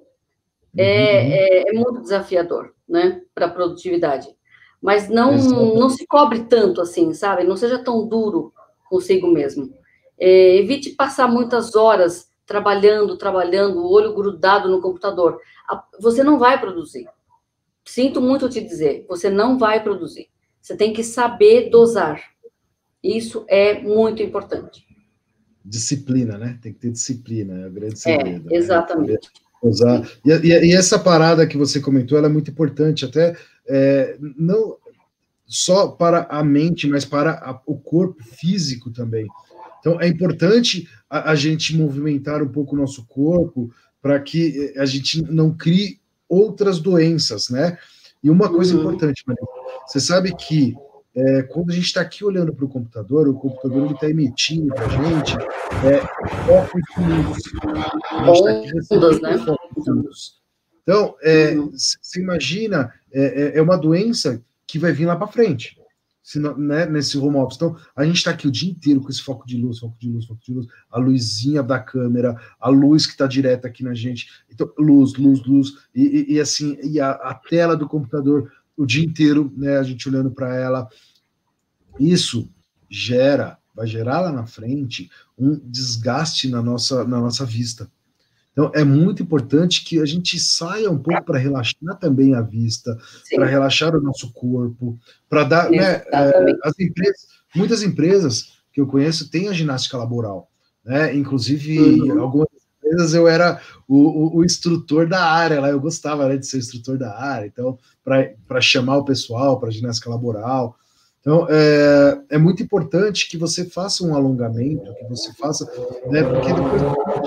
é, é, é muito desafiador, né, para a produtividade. Mas não, não se cobre tanto assim, sabe? Não seja tão duro consigo mesmo. É, evite passar muitas horas trabalhando, trabalhando, o olho grudado no computador. Você não vai produzir. Sinto muito te dizer, você não vai produzir. Você tem que saber dosar. Isso é muito importante. Disciplina, né? Tem que ter disciplina, é o grande segredo. É, exatamente. Né? Usar. E, e, e essa parada que você comentou, ela é muito importante, até é, não só para a mente, mas para a, o corpo físico também. Então, é importante a, a gente movimentar um pouco o nosso corpo para que a gente não crie outras doenças, né? E uma coisa uhum. importante, Maria, você sabe que é, quando a gente está aqui olhando para o computador, o computador está emitindo para a gente é, focos de luz. A gente está aqui recebendo né? focos de luz. Então, é, uhum. você imagina, é, é uma doença que vai vir lá para frente, se não, né, nesse home office. Então, a gente está aqui o dia inteiro com esse foco de luz, foco de luz, foco de luz, a luzinha da câmera, a luz que está direta aqui na gente. Então, luz, luz, luz, e, e, e assim, e a, a tela do computador o dia inteiro, né, a gente olhando para ela. Isso gera, vai gerar lá na frente um desgaste na nossa, na nossa vista. Então, é muito importante que a gente saia um pouco para relaxar também a vista, para relaxar o nosso corpo, para dar, né, é, as empresas, muitas empresas que eu conheço têm a ginástica laboral, né, inclusive uhum. algumas empresas eu era o, o, o instrutor da área lá, eu gostava, né, de ser instrutor da área, então, para chamar o pessoal para ginástica laboral. Então, é, é muito importante que você faça um alongamento, que você faça, né, porque depois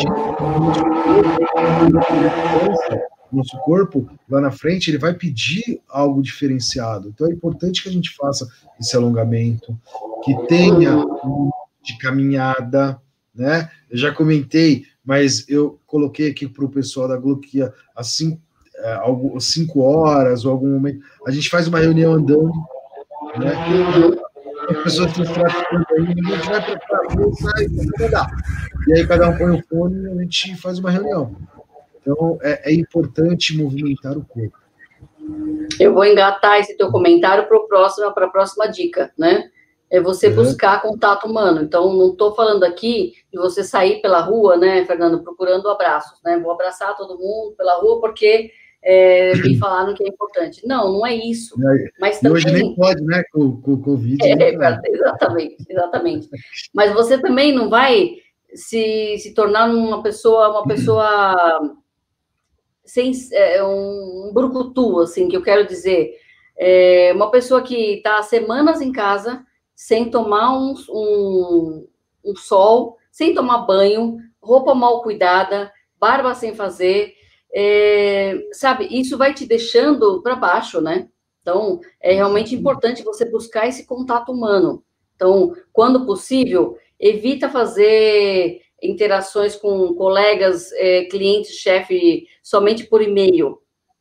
o nosso corpo, lá na frente, ele vai pedir algo diferenciado. Então, é importante que a gente faça esse alongamento, que tenha um de caminhada, né? Eu já comentei, mas eu coloquei aqui para o pessoal da Gluck que assim, é, cinco horas ou algum momento, a gente faz uma reunião andando, né? As pessoas estão tratando aí, a gente vai para a rua, sai, e aí cada um põe o fone e a gente faz uma reunião. Então, é, é importante movimentar o corpo. Eu vou engatar esse teu comentário para próximo, para a próxima dica, né? É você uhum. buscar contato humano. Então, não estou falando aqui de você sair pela rua, né, Fernando, procurando abraços, né? Vou abraçar todo mundo pela rua porque É, me falaram que é importante. Não, não é isso. Mas também... Hoje nem pode, né, com, com o Covid. É, exatamente, exatamente. Mas você também não vai se, se tornar uma pessoa, uma pessoa sem é, um, um brucutu, assim, que eu quero dizer. É, uma pessoa que está semanas em casa, sem tomar um, um, um sol, sem tomar banho, roupa mal cuidada, barba sem fazer... É, sabe, isso vai te deixando para baixo, né? Então, é realmente importante você buscar esse contato humano. Então, quando possível, evita fazer interações com colegas, é, clientes, chefe, somente por e-mail.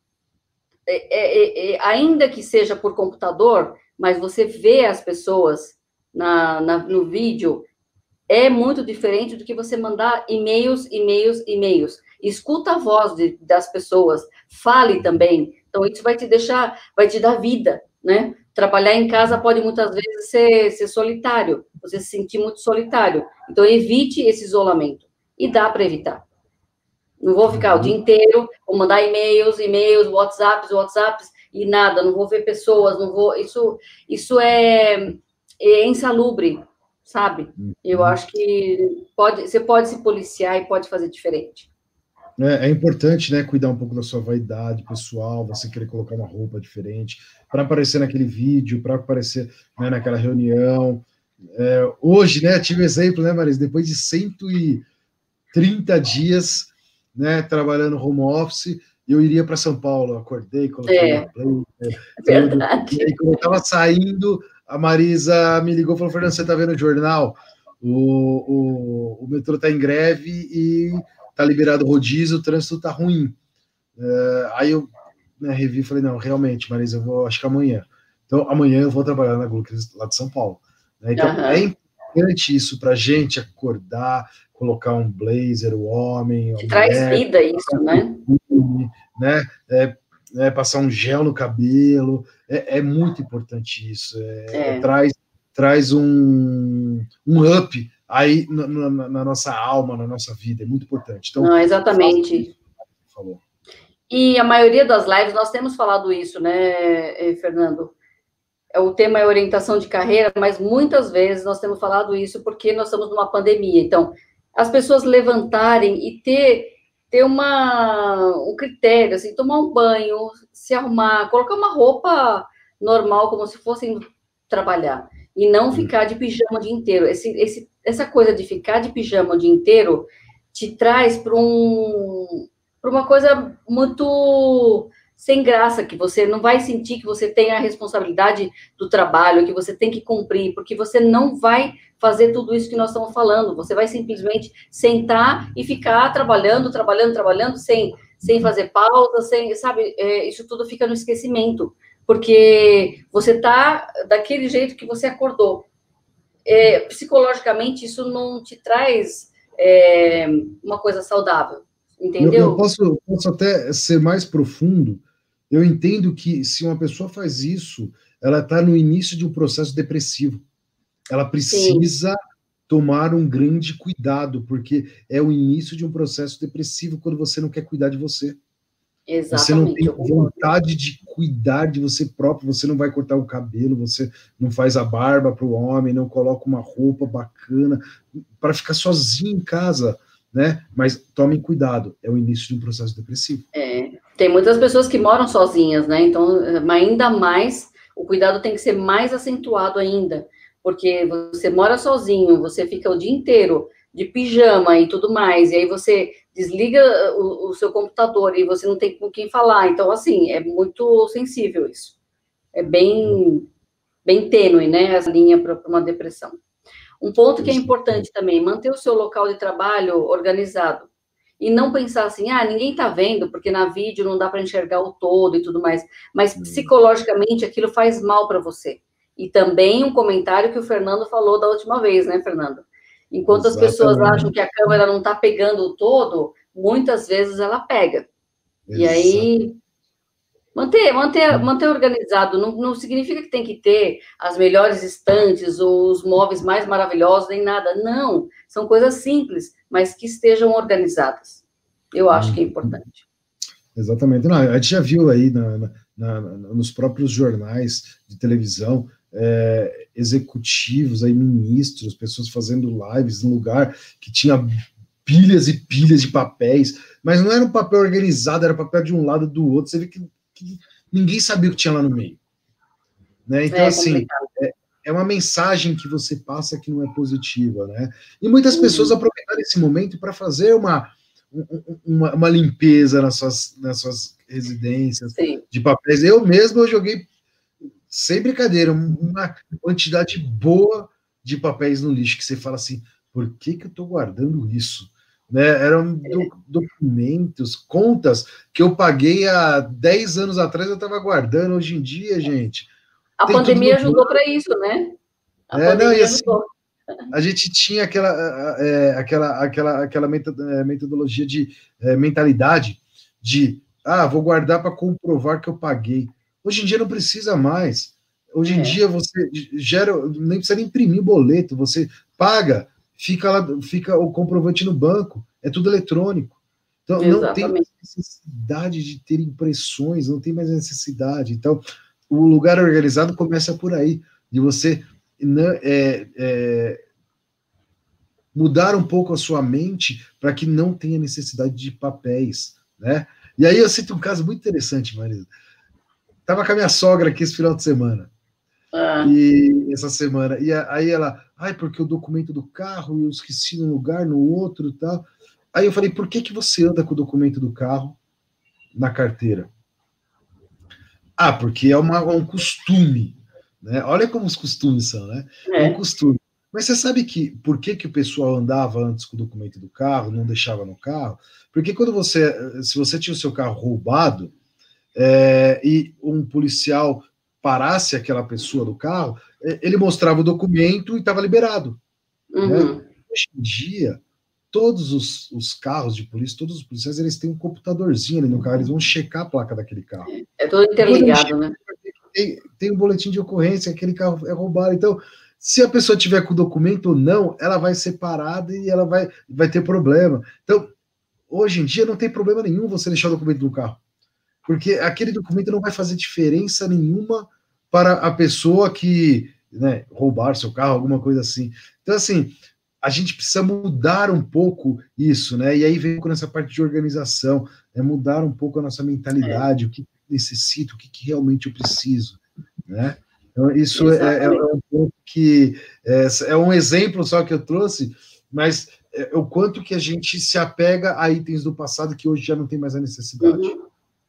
É, é, é, ainda que seja por computador, mas você vê as pessoas na, na, no vídeo, é muito diferente do que você mandar e-mails, e-mails, e-mails. Escuta a voz de, das pessoas, fale também. Então, isso vai te deixar, vai te dar vida, né? Trabalhar em casa pode muitas vezes ser, ser solitário, você se sentir muito solitário. Então, evite esse isolamento. E dá para evitar. Não vou ficar uhum. o dia inteiro, vou mandar e-mails, e-mails, WhatsApps, WhatsApps, e nada, não vou ver pessoas, não vou... Isso, isso é, é insalubre, sabe? Uhum. Eu acho que pode, você pode se policiar e pode fazer diferente. É, é importante, né, cuidar um pouco da sua vaidade pessoal, você querer colocar uma roupa diferente, para aparecer naquele vídeo, para aparecer, né, naquela reunião. É, hoje, né, tive exemplo, né, Marisa, depois de cento e trinta dias, né, trabalhando home office, eu iria para São Paulo, acordei, coloquei é. uma play, tudo, e aí quando eu estava saindo, a Marisa me ligou e falou, Fernando, você está vendo o jornal? O, o, o metrô está em greve e está liberado o rodízio, o trânsito está ruim. Uh, aí eu, né, revi e falei, não, realmente, Marisa, eu vou, acho que amanhã. Então, amanhã eu vou trabalhar na Google, lá de São Paulo. Né? Então, uhum. é importante isso para a gente acordar, colocar um blazer, o homem, a mulher, traz vida isso, né? né? É, é, passar um gel no cabelo, é, é muito importante isso. É, é. Traz, traz um, um up aí na, na, na nossa alma, na nossa vida, é muito importante. Então, não, exatamente. Falou. E a maioria das lives, nós temos falado isso, né, Fernando? O tema é orientação de carreira, mas muitas vezes nós temos falado isso porque nós estamos numa pandemia. Então, as pessoas levantarem e ter, ter uma, um critério, assim, tomar um banho, se arrumar, colocar uma roupa normal, como se fossem trabalhar, e não ficar de pijama o dia inteiro. Esse, esse, essa coisa de ficar de pijama o dia inteiro te traz para um, para uma coisa muito sem graça, que você não vai sentir que você tem a responsabilidade do trabalho, que você tem que cumprir, porque você não vai fazer tudo isso que nós estamos falando, você vai simplesmente sentar e ficar trabalhando, trabalhando, trabalhando, sem, sem fazer pausa, sem, sabe, é, isso tudo fica no esquecimento, porque você está daquele jeito que você acordou. É, psicologicamente, isso não te traz é, uma coisa saudável, entendeu? Eu, eu posso, posso até ser mais profundo. Eu entendo que se uma pessoa faz isso, ela está no início de um processo depressivo. Ela precisa Sim. tomar um grande cuidado, porque é o início de um processo depressivo quando você não quer cuidar de você. Exatamente. Você não tem vontade de cuidar de você próprio, você não vai cortar o cabelo, você não faz a barba para o homem, não coloca uma roupa bacana para ficar sozinho em casa, né? Mas tomem cuidado, é o início de um processo depressivo. É, tem muitas pessoas que moram sozinhas, né? Então, ainda mais, o cuidado tem que ser mais acentuado ainda, porque você mora sozinho, você fica o dia inteiro de pijama e tudo mais, e aí você desliga o, o seu computador e você não tem com quem falar. Então, assim, é muito sensível isso. É bem, bem tênue, né, essa linha para uma depressão. Um ponto que é importante também, manter o seu local de trabalho organizado. E não pensar assim, ah, ninguém está vendo, porque na vídeo não dá para enxergar o todo e tudo mais. Mas, psicologicamente, aquilo faz mal para você. E também um comentário que o Fernando falou da última vez, né, Fernando? Enquanto Exatamente. As pessoas acham que a câmera não está pegando o todo, muitas vezes ela pega. Exatamente. E aí, manter, manter, manter organizado não, não significa que tem que ter as melhores estantes, ou os móveis mais maravilhosos, nem nada. Não, são coisas simples, mas que estejam organizadas. Eu acho hum. que é importante. Exatamente. Não, a gente já viu aí na, na, na, nos próprios jornais de televisão, É, executivos, aí, ministros, pessoas fazendo lives em lugar que tinha pilhas e pilhas de papéis, mas não era um papel organizado, era papel de um lado do outro, você vê que, que ninguém sabia o que tinha lá no meio. Né? Então, é, assim, é, é uma mensagem que você passa que não é positiva, né? E muitas uhum. pessoas aproveitaram esse momento para fazer uma, uma, uma limpeza nas suas, nas suas residências Sim. de papéis. Eu mesmo eu joguei sem brincadeira, uma quantidade boa de papéis no lixo, que você fala assim, por que, que eu estou guardando isso? Né? Eram do, documentos, contas que eu paguei há dez anos atrás, eu estava guardando. Hoje em dia, gente... A pandemia ajudou para isso, né? A é, pandemia não, e assim, ajudou. A gente tinha aquela, é, aquela, aquela, aquela metodologia de é, mentalidade de, ah, vou guardar para comprovar que eu paguei. Hoje em dia não precisa mais. Hoje em é. dia você gera, nem precisa nem imprimir boleto, você paga, fica lá, fica o comprovante no banco, é tudo eletrônico. Então Exatamente. Não tem mais necessidade de ter impressões, não tem mais necessidade. Então, o lugar organizado começa por aí, de você não, é, é, mudar um pouco a sua mente para que não tenha necessidade de papéis, né? E aí eu sinto um caso muito interessante, Marisa. Tava com a minha sogra aqui esse final de semana. Ah. E essa semana. E aí ela, ai, porque o documento do carro eu esqueci num lugar, no outro e tal. Aí eu falei, por que que você anda com o documento do carro na carteira? Ah, porque é uma, um costume, né? Olha como os costumes são, né? É, é um costume. Mas você sabe que por que, que o pessoal andava antes com o documento do carro, não deixava no carro? Porque quando você, se você tinha o seu carro roubado é, e um policial parasse aquela pessoa do carro, ele mostrava o documento e estava liberado. Uhum. Né? Hoje em dia, todos os, os carros de polícia, todos os policiais, eles têm um computadorzinho ali no carro, eles vão checar a placa daquele carro. É todo interligado, chega, né? Tem, tem um boletim de ocorrência, aquele carro é roubado. Então, se a pessoa tiver com o documento ou não, ela vai ser parada e ela vai, vai ter problema. Então, hoje em dia, não tem problema nenhum você deixar o documento no carro. Porque aquele documento não vai fazer diferença nenhuma para a pessoa que, né, roubar seu carro, alguma coisa assim. Então, assim, a gente precisa mudar um pouco isso, né? E aí vem com essa parte de organização, é mudar um pouco a nossa mentalidade, é. o que necessito, o que, que realmente eu preciso, né? Então, isso é, é um ponto que é, é um exemplo só que eu trouxe, mas é, o quanto que a gente se apega a itens do passado que hoje já não tem mais a necessidade. Uhum.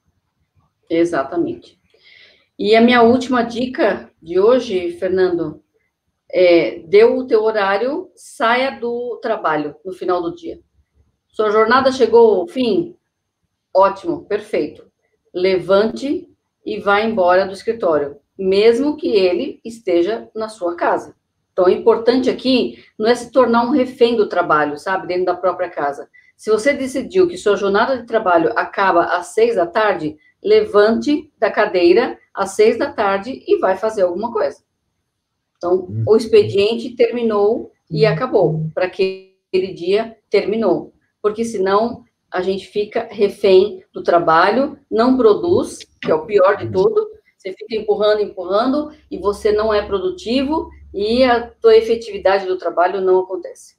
Exatamente. E a minha última dica de hoje, Fernando, é, deu o teu horário, saia do trabalho no final do dia. Sua jornada chegou ao fim? Ótimo, perfeito. Levante e vá embora do escritório, mesmo que ele esteja na sua casa. Então, o importante aqui não é se tornar um refém do trabalho, sabe, dentro da própria casa. Se você decidiu que sua jornada de trabalho acaba às seis da tarde, levante da cadeira às seis da tarde e vai fazer alguma coisa. Então, o expediente terminou e acabou. Para aquele dia, terminou. Porque senão, a gente fica refém do trabalho, não produz, que é o pior de tudo. Você fica empurrando, empurrando, e você não é produtivo, e a tua efetividade do trabalho não acontece.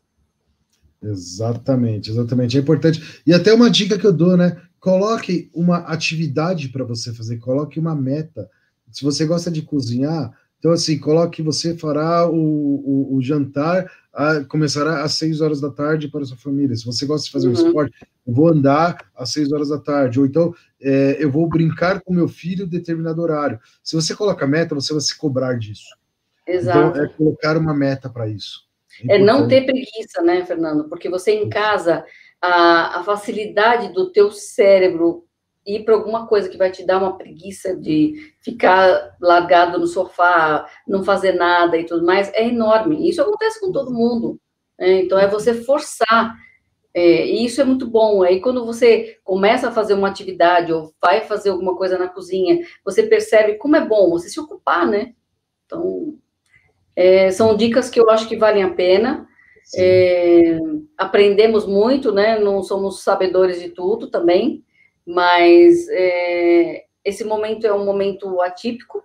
Exatamente, exatamente. É importante. E até uma dica que eu dou, né? Coloque uma atividade para você fazer, coloque uma meta. Se você gosta de cozinhar, então, assim, coloque que você fará o, o, o jantar, a, começará às seis horas da tarde para a sua família. Se você gosta de fazer uhum. um esporte, eu vou andar às seis horas da tarde. Ou então, é, eu vou brincar com meu filho em determinado horário. Se você coloca meta, você vai se cobrar disso. Exato. Então, é colocar uma meta para isso. É, é não ter preguiça, né, Fernando? Porque você em casa, a, a facilidade do teu cérebro ir para alguma coisa que vai te dar uma preguiça de ficar largado no sofá, não fazer nada e tudo mais, é enorme. Isso acontece com todo mundo. Né? Então, é você forçar. É, e isso é muito bom. Aí, quando você começa a fazer uma atividade ou vai fazer alguma coisa na cozinha, você percebe como é bom você se ocupar, né? Então, é, são dicas que eu acho que valem a pena. É, aprendemos muito, né? Não somos sabedores de tudo também. Mas é, esse momento é um momento atípico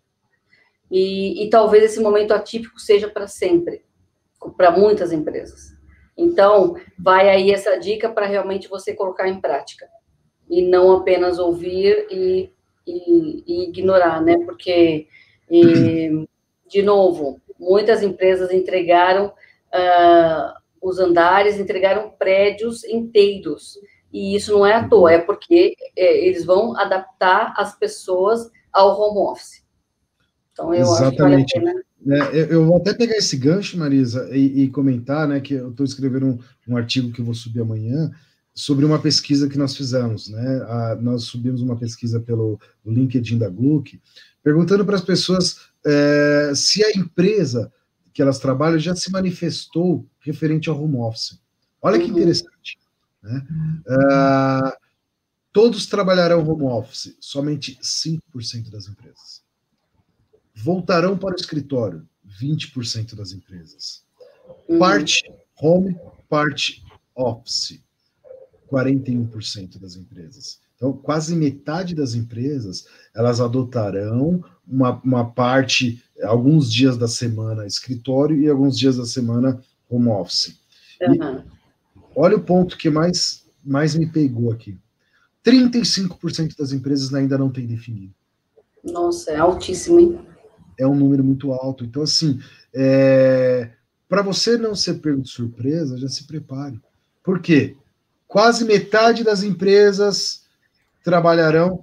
e, e talvez esse momento atípico seja para sempre, para muitas empresas. Então, vai aí essa dica para realmente você colocar em prática e não apenas ouvir e, e, e ignorar, né? Porque, e, de novo, muitas empresas entregaram uh, os andares, entregaram prédios inteiros. E isso não é à toa, é porque é, eles vão adaptar as pessoas ao home office. Então, eu Exatamente. acho que vale a pena. É, eu vou até pegar esse gancho, Marisa, e, e comentar, né, que eu estou escrevendo um, um artigo que eu vou subir amanhã sobre uma pesquisa que nós fizemos, né? A, nós subimos uma pesquisa pelo LinkedIn da Gluck, perguntando para as pessoas é, se a empresa que elas trabalham já se manifestou referente ao home office. Olha que uhum. interessante, né? Uh, todos trabalharão home office, somente cinco por cento das empresas. Voltarão para o escritório, vinte por cento das empresas. Parte home, parte office, quarenta e um por cento das empresas. Então, quase metade das empresas, elas adotarão uma, uma parte, alguns dias da semana escritório e alguns dias da semana home office. Uhum. E olha o ponto que mais, mais me pegou aqui. trinta e cinco por cento das empresas ainda não tem definido. Nossa, é altíssimo, hein? É um número muito alto. Então, assim, é... para você não ser pego de surpresa, já se prepare. Por quê? Quase metade das empresas trabalharão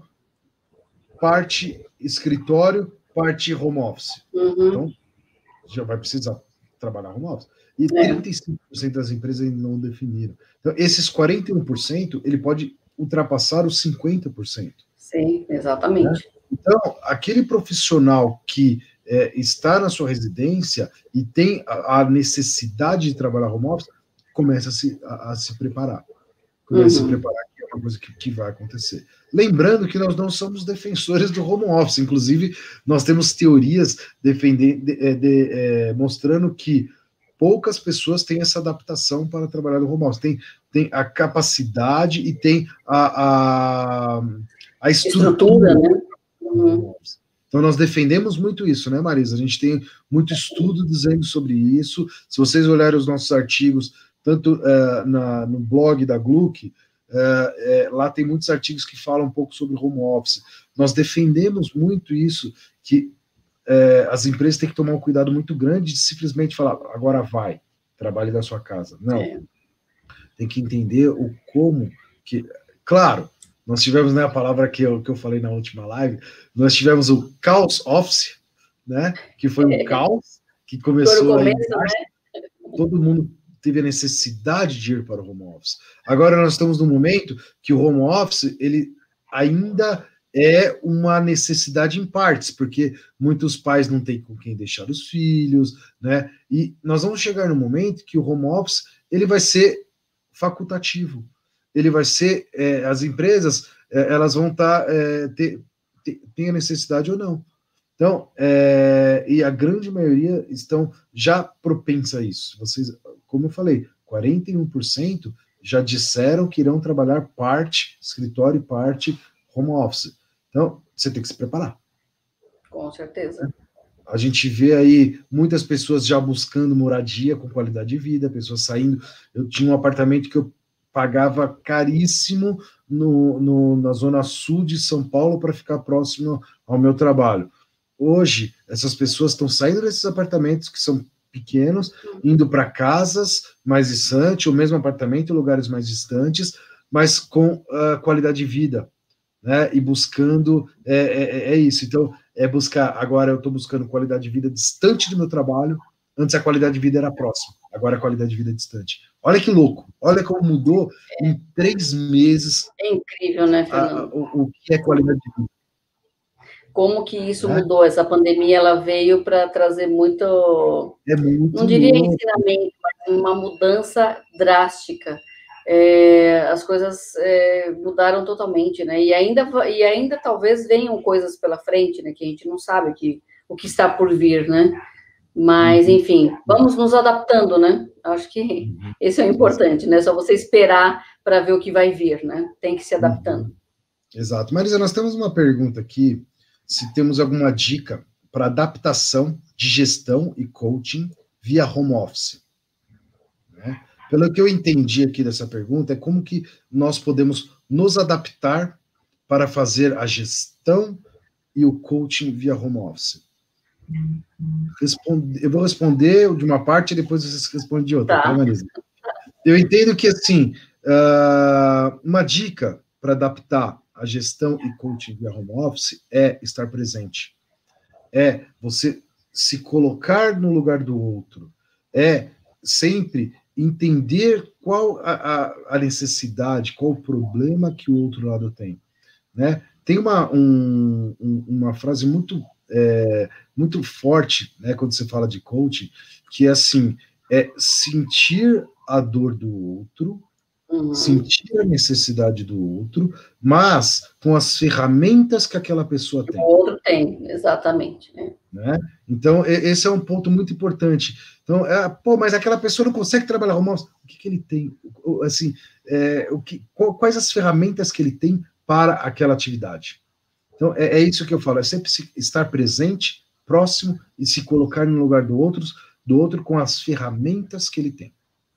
parte escritório, parte home office. Uhum. Então, já vai precisar trabalhar home office. E é. trinta e cinco por cento das empresas ainda não definiram. Então, esses quarenta e um por cento, ele pode ultrapassar os cinquenta por cento. Sim, exatamente. Né? Então, aquele profissional que é, está na sua residência e tem a, a necessidade de trabalhar home office, começa a se, a, a se preparar. Começa uhum. a se preparar, que é uma coisa que, que vai acontecer. Lembrando que nós não somos defensores do home office, inclusive nós temos teorias defendendo, de, de, é, mostrando que poucas pessoas têm essa adaptação para trabalhar no home office. Tem, tem a capacidade e tem a, a, a estrutura, estrutura né? Uhum. Então, nós defendemos muito isso, né, Marisa? A gente tem muito estudo dizendo sobre isso. Se vocês olharem os nossos artigos, tanto uh, na, no blog da Gluck, uh, é, lá tem muitos artigos que falam um pouco sobre home office. Nós defendemos muito isso, que uh, as empresas têm que tomar um cuidado muito grande de simplesmente falar, agora vai, trabalhe da sua casa. Não. É. Tem que entender o como que... Claro, nós tivemos, né, a palavra que eu, que eu falei na última live, nós tivemos o caos office, né, que foi um caos que começou começo, aí, né? Todo mundo teve a necessidade de ir para o home office. Agora nós estamos num momento que o home office, ele ainda é uma necessidade em partes, porque muitos pais não têm com quem deixar os filhos, né, e nós vamos chegar no momento que o home office, ele vai ser facultativo. Ele vai ser, é, as empresas, é, elas vão estar, tá, é, ter, ter, tem a necessidade ou não. Então, é, e a grande maioria estão já propensa a isso. Vocês, como eu falei, quarenta e um por cento já disseram que irão trabalhar parte escritório e parte home office. Então, você tem que se preparar. Com certeza. A gente vê aí muitas pessoas já buscando moradia com qualidade de vida, pessoas saindo. Eu tinha um apartamento que eu pagava caríssimo no, no, na zona sul de São Paulo para ficar próximo ao meu trabalho. Hoje, essas pessoas estão saindo desses apartamentos que são pequenos, indo para casas mais distantes, o mesmo apartamento, lugares mais distantes, mas com uh, qualidade de vida, né? E buscando, é, é, é isso. Então, é buscar, agora eu estou buscando qualidade de vida distante do meu trabalho, antes a qualidade de vida era próxima, agora a qualidade de vida é distante. Olha que louco, olha como mudou é. em três meses. É incrível, né, Fernando? A, o, o que é qualidade de vida. Como que isso é. mudou? Essa pandemia, ela veio para trazer muito, é muito não diria louco. ensinamento, mas uma mudança drástica. É, as coisas é, mudaram totalmente, né? E ainda, e ainda talvez venham coisas pela frente, né? Que a gente não sabe que, o que está por vir, né? Mas, enfim, vamos nos adaptando, né? Acho que esse é o importante, né? Só você esperar para ver o que vai vir, né? Tem que se adaptando. Exato. Marisa, nós temos uma pergunta aqui, se temos alguma dica para adaptação de gestão e coaching via home office. Né? Pelo que eu entendi aqui dessa pergunta, é como que nós podemos nos adaptar para fazer a gestão e o coaching via home office. Responde, eu vou responder de uma parte e depois vocês respondem de outra, tá, tá Marisa? Eu entendo que, assim, uh, uma dica para adaptar a gestão e coaching via home office é estar presente. é você se colocar no lugar do outro, é sempre entender qual a, a, a necessidade, qual o problema que o outro lado tem, né? Tem uma, um, uma frase muito, é, muito forte, né, quando você fala de coaching, que é assim, é sentir a dor do outro, uhum. sentir a necessidade do outro, mas com as ferramentas que aquela pessoa tem. O outro tem, exatamente. É. Né? Então, esse é um ponto muito importante. Então, é, pô, mas aquela pessoa não consegue trabalhar home office. O que, que ele tem? Assim, é, o que, quais as ferramentas que ele tem para aquela atividade? Então, é, é isso que eu falo, é sempre estar presente, próximo, e se colocar no lugar do outro, do outro com as ferramentas que ele tem.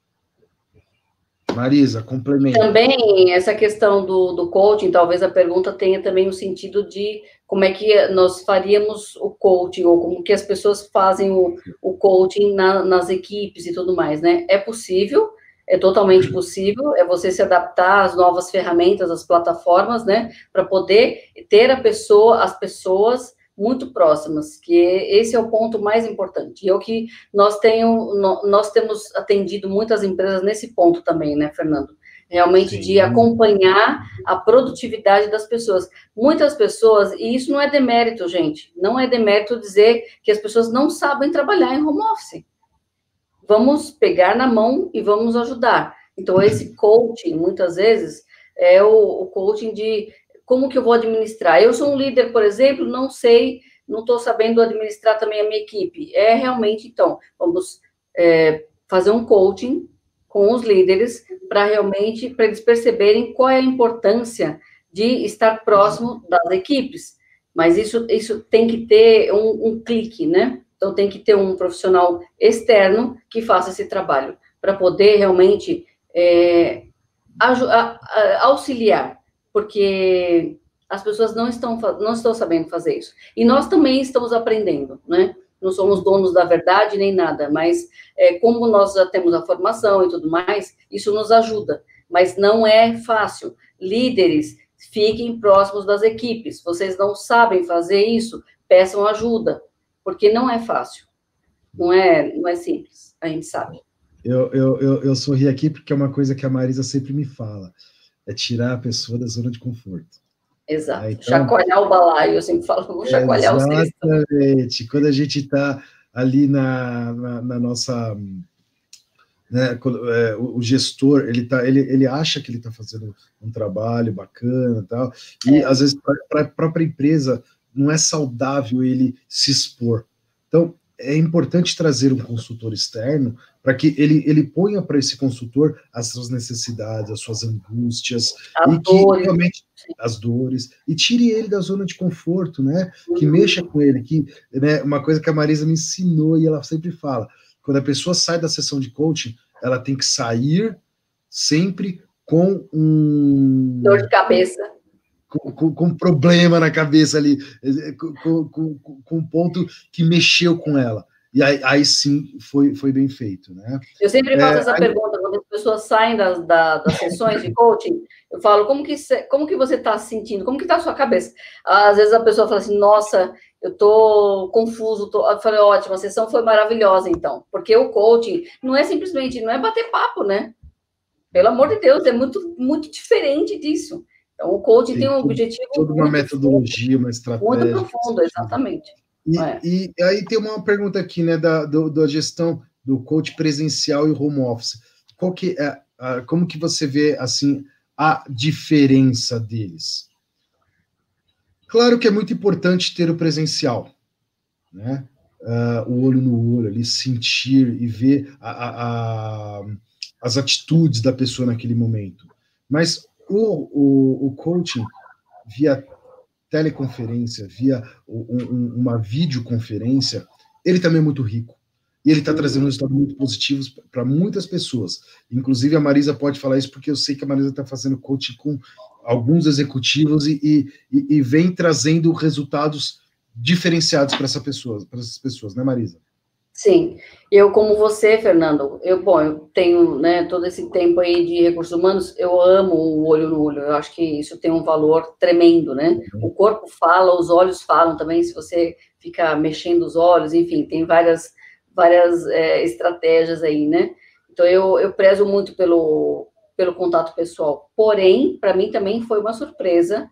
Marisa, complementa. Também, essa questão do, do coaching, talvez a pergunta tenha também o sentido de como é que nós faríamos o coaching, ou como que as pessoas fazem o, o coaching na, nas equipes e tudo mais, né? É possível, é totalmente possível, é você se adaptar às novas ferramentas, às plataformas, né? Para poder ter a pessoa, as pessoas muito próximas, que esse é o ponto mais importante. E é o que nós, tenho, nós temos atendido muitas empresas nesse ponto também, né, Fernando? Realmente Sim. de acompanhar a produtividade das pessoas. Muitas pessoas, e isso não é demérito, gente, não é demérito dizer que as pessoas não sabem trabalhar em home office. Vamos pegar na mão e vamos ajudar. Então, esse coaching, muitas vezes, é o, o coaching de como que eu vou administrar. Eu sou um líder, por exemplo, não sei, não estou sabendo administrar também a minha equipe. É realmente, então, vamos é, fazer um coaching com os líderes para realmente, para eles perceberem qual é a importância de estar próximo das equipes. Mas isso, isso tem que ter um, um clique, né? Então, tem que ter um profissional externo que faça esse trabalho, para poder realmente é, a, a, auxiliar, porque as pessoas não estão, não estão sabendo fazer isso. E nós também estamos aprendendo, né? Não somos donos da verdade nem nada, mas é, como nós já temos a formação e tudo mais, isso nos ajuda. Mas não é fácil. Líderes, fiquem próximos das equipes. Vocês não sabem fazer isso, peçam ajuda, porque não é fácil. Não é, não é simples, a gente sabe. Eu, eu, eu, eu sorri aqui porque é uma coisa que a Marisa sempre me fala. É tirar a pessoa da zona de conforto. Exato. É, então, chacoalhar o balaio, eu sempre falo, vamos chacoalhar o cesto. Exatamente. Quando a gente está ali na, na, na nossa... Né, quando, é, o, o gestor, ele, tá, ele, ele acha que ele está fazendo um trabalho bacana e tal, e é. às vezes para a própria empresa não é saudável ele se expor. Então, é importante trazer um consultor externo para que ele, ele ponha para esse consultor as suas necessidades, as suas angústias, as e dores. que realmente as dores, e tire ele da zona de conforto, né? Uhum. Que mexa com ele, que, né, uma coisa que a Marisa me ensinou e ela sempre fala, quando a pessoa sai da sessão de coaching, ela tem que sair sempre com um... dor de cabeça. Com, com, com um problema na cabeça ali, com, com, com um ponto que mexeu com ela. E aí, aí sim foi, foi bem feito, né? Eu sempre faço é, essa aí... pergunta, quando as pessoas saem das, das, das sessões de coaching, eu falo, como que, como que você está se sentindo? Como que está a sua cabeça? Às vezes a pessoa fala assim, nossa, eu estou confuso. Tô... Eu falei, ótimo, a sessão foi maravilhosa, então. Porque o coaching não é simplesmente, não é bater papo, né? Pelo amor de Deus, é muito, muito diferente disso. Então, o coaching tem, tem um objetivo... Toda uma metodologia, profundo, uma estratégia. Muito profundo, exatamente. E, é. e aí tem uma pergunta aqui, né, da, do, da gestão do coach presencial e home office. Qual que é, a, como que você vê, assim, a diferença deles? Claro que é muito importante ter o presencial, né? Uh, o olho no olho, ali, sentir e ver a, a, a, as atitudes da pessoa naquele momento. Mas o, o, o coaching via teleconferência, via um, uma videoconferência, ele também é muito rico. E ele está trazendo resultados muito positivos para muitas pessoas. Inclusive, a Marisa pode falar isso, porque eu sei que a Marisa está fazendo coaching com alguns executivos e, e, e vem trazendo resultados diferenciados para essa pessoa, para essas pessoas, né, Marisa? Sim, eu como você, Fernando, eu, bom, eu tenho, né, todo esse tempo aí de recursos humanos, eu amo o olho no olho, eu acho que isso tem um valor tremendo, né? O corpo fala, os olhos falam também, se você fica mexendo os olhos, enfim, tem várias, várias é, estratégias aí, né? Então, eu, eu prezo muito pelo, pelo contato pessoal, porém, para mim também foi uma surpresa,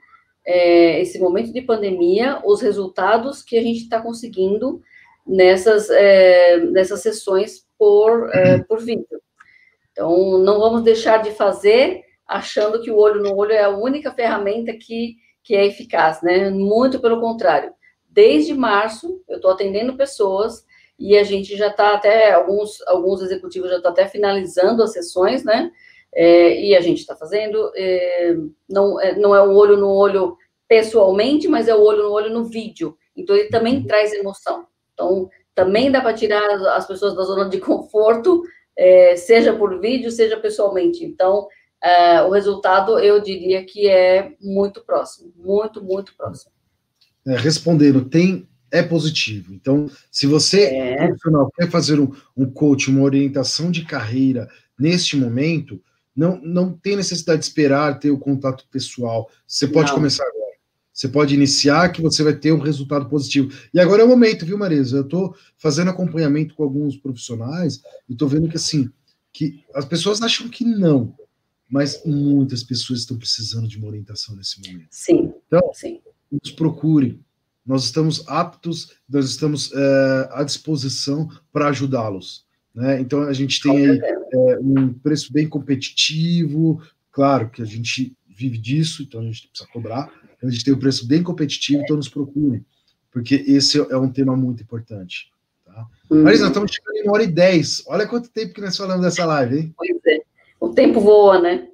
é, esse momento de pandemia, os resultados que a gente está conseguindo nessas, é, nessas sessões por, é, por vídeo. Então, não vamos deixar de fazer achando que o olho no olho é a única ferramenta que, que é eficaz, né? Muito pelo contrário. Desde março, eu estou atendendo pessoas e a gente já está até, alguns, alguns executivos já estão até finalizando as sessões, né? É, e a gente está fazendo, é, não, é, não é o olho no olho pessoalmente, mas é o olho no olho no vídeo. Então, ele também traz emoção. Então, também dá para tirar as pessoas da zona de conforto, é, seja por vídeo, seja pessoalmente. Então, é, o resultado, eu diria que é muito próximo, muito, muito próximo. É, respondendo, tem, é positivo. Então, se você, é. profissional, quer fazer um, um coach, uma orientação de carreira neste momento, não, não tem necessidade de esperar ter o contato pessoal. Você pode não. começar agora. Você pode iniciar que você vai ter um resultado positivo. E agora é o momento, viu, Marisa? Eu estou fazendo acompanhamento com alguns profissionais e estou vendo que, assim, que as pessoas acham que não, mas muitas pessoas estão precisando de uma orientação nesse momento. Sim, então, sim. Nos procurem. Nós estamos aptos, nós estamos é, à disposição para ajudá-los. Né? Então, a gente tem aí é, um preço bem competitivo, claro que a gente vive disso, então a gente precisa cobrar. A gente tem um preço bem competitivo, então nos procurem, porque esse é um tema muito importante. Tá? Hum. Marisa, nós estamos chegando em uma hora e dez. Olha quanto tempo que nós falamos dessa live, hein? Pois é. O tempo voa, né?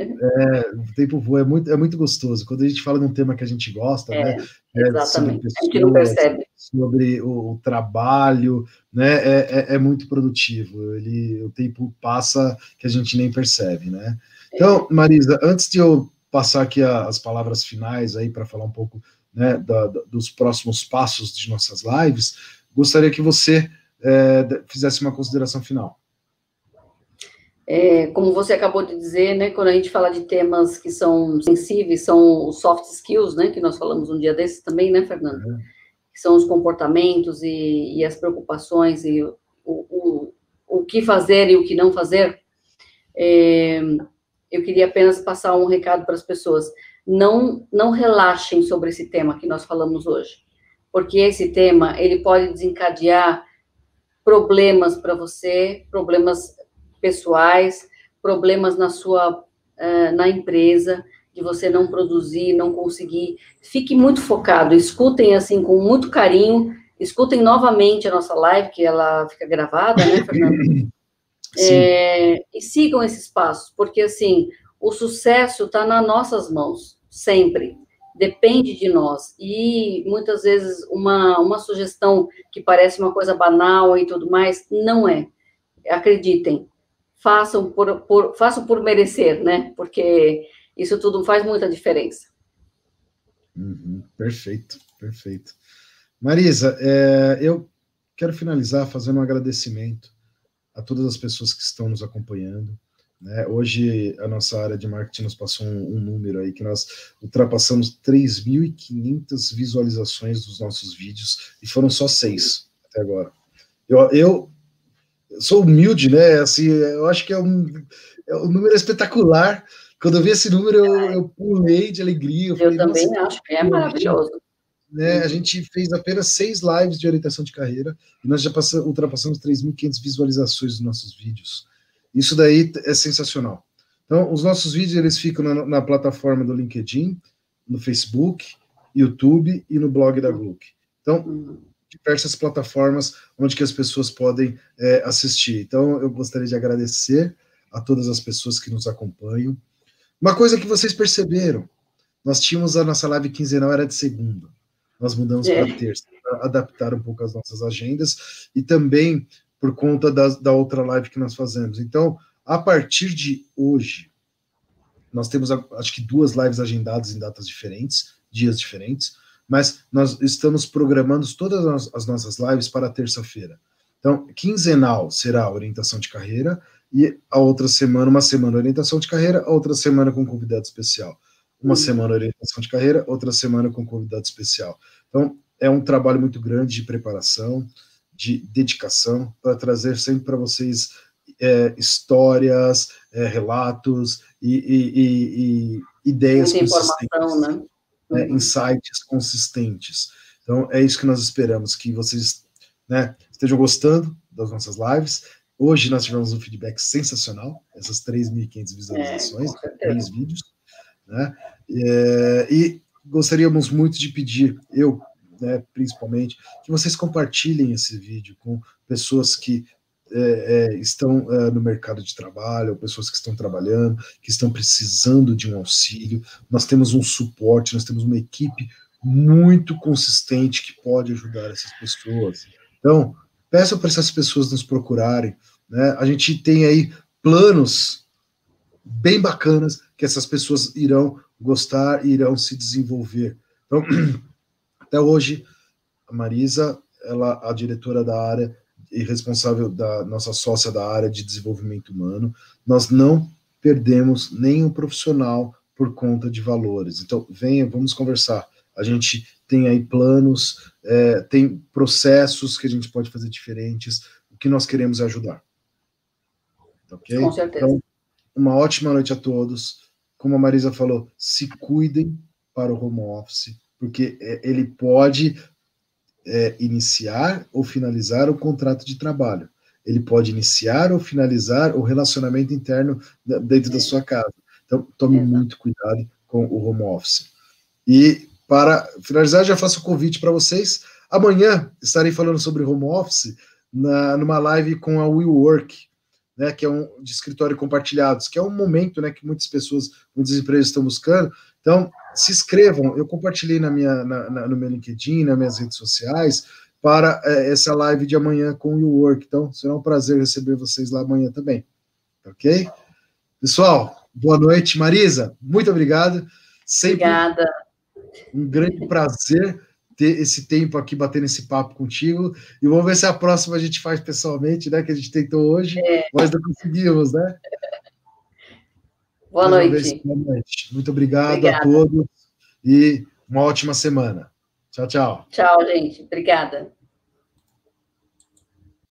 É, o tempo voa, é muito, é muito gostoso. Quando a gente fala de um tema que a gente gosta, é, né? Exatamente. Sobre pessoas, a gente não percebe. Sobre o, o trabalho, né? É, é, é muito produtivo. Ele, o tempo passa que a gente nem percebe, né? Então, Marisa, antes de eu passar aqui as palavras finais aí para falar um pouco, né, da, da, dos próximos passos de nossas lives, gostaria que você é, fizesse uma consideração final. É, como você acabou de dizer, né, quando a gente fala de temas que são sensíveis, são os soft skills, né, que nós falamos um dia desses também, né, Fernando? Uhum. Que são os comportamentos e, e as preocupações e o, o, o que fazer e o que não fazer. É, eu queria apenas passar um recado para as pessoas. Não, não relaxem sobre esse tema que nós falamos hoje, porque esse tema, ele pode desencadear problemas para você, problemas pessoais, problemas na sua, uh, na empresa, de você não produzir, não conseguir. Fique muito focado, escutem assim com muito carinho, escutem novamente a nossa live, que ela fica gravada, né, Fernando? É, e sigam esses passos, porque assim, o sucesso está nas nossas mãos, sempre. Depende de nós. E muitas vezes uma, uma sugestão que parece uma coisa banal e tudo mais, não é. Acreditem. Façam por, por, façam por merecer, né? Porque isso tudo faz muita diferença. Uhum, perfeito, perfeito. Marisa, é, eu quero finalizar fazendo um agradecimento a todas as pessoas que estão nos acompanhando. Né? Hoje, a nossa área de marketing nos passou um, um número aí, que nós ultrapassamos três mil e quinhentas visualizações dos nossos vídeos, e foram só seis até agora. Eu, eu sou humilde, né? Assim, eu acho que é um, é um número espetacular. Quando eu vi esse número, eu, eu pulei de alegria. Eu, eu falei, também acho que é maravilhoso. Né, a gente fez apenas seis lives de orientação de carreira e nós já passamos, ultrapassamos três mil e quinhentas visualizações dos nossos vídeos. Isso daí é sensacional. Então, os nossos vídeos eles ficam na, na plataforma do LinkedIn, no Facebook, YouTube e no blog da Gluck. Então, diversas plataformas onde que as pessoas podem é, assistir. Então, eu gostaria de agradecer a todas as pessoas que nos acompanham. Uma coisa que vocês perceberam, nós tínhamos a nossa live quinzenal, era de segunda. Nós mudamos é. para terça, para adaptar um pouco as nossas agendas e também por conta da, da outra live que nós fazemos. Então, a partir de hoje, nós temos, acho que, duas lives agendadas em datas diferentes, dias diferentes, mas nós estamos programando todas as nossas lives para terça-feira. Então, quinzenal será a orientação de carreira, e a outra semana, uma semana orientação de carreira, a outra semana com convidado especial. Uma uhum. semana orientação de carreira, outra semana com convidado especial. Então, é um trabalho muito grande de preparação, de dedicação, para trazer sempre para vocês é, histórias, é, relatos e, e, e, e ideias Muita consistentes. Informação, né? Uhum. É, insights consistentes. Então, é isso que nós esperamos, que vocês, né, estejam gostando das nossas lives. Hoje nós tivemos um feedback sensacional, essas três mil e quinhentas visualizações, é, três vídeos, né? É, e gostaríamos muito de pedir, eu, né, principalmente, que vocês compartilhem esse vídeo com pessoas que é, é, estão é, no mercado de trabalho, ou pessoas que estão trabalhando, que estão precisando de um auxílio. Nós temos um suporte, nós temos uma equipe muito consistente que pode ajudar essas pessoas. Então, peçam para essas pessoas nos procurarem, né? A gente tem aí planos bem bacanas que essas pessoas irão gostar e irão se desenvolver. Então, até hoje, a Marisa, ela, a diretora da área e responsável da nossa sócia da área de desenvolvimento humano, nós não perdemos nenhum profissional por conta de valores. Então, venha, vamos conversar. A gente tem aí planos, é, tem processos que a gente pode fazer diferentes. O que nós queremos é ajudar. Ok? Com certeza. Então, uma ótima noite a todos. Como a Marisa falou, se cuidem para o home office, porque ele pode é, iniciar ou finalizar o contrato de trabalho. Ele pode iniciar ou finalizar o relacionamento interno dentro é. da sua casa. Então, tome Exato. muito cuidado com o home office. E, para finalizar, já faço o convite para vocês. Amanhã estarei falando sobre home office na, numa live com a WeWork, né, que é um de escritório compartilhados, que é um momento, né, que muitas pessoas, muitas empresas estão buscando. Então, se inscrevam. Eu compartilhei na minha, na, na, no meu LinkedIn, nas minhas redes sociais, para é, essa live de amanhã com o WeWork. Então, será um prazer receber vocês lá amanhã também. Ok? Pessoal, boa noite. Marisa, muito obrigado. Sempre Obrigada. Um grande prazer ter esse tempo aqui batendo esse papo contigo, e vamos ver se a próxima a gente faz pessoalmente, né, que a gente tentou hoje, é. mas não conseguimos, né? Boa noite. Vez, boa noite. Muito obrigado Obrigada. a todos, e uma ótima semana. Tchau, tchau. Tchau, gente. Obrigada.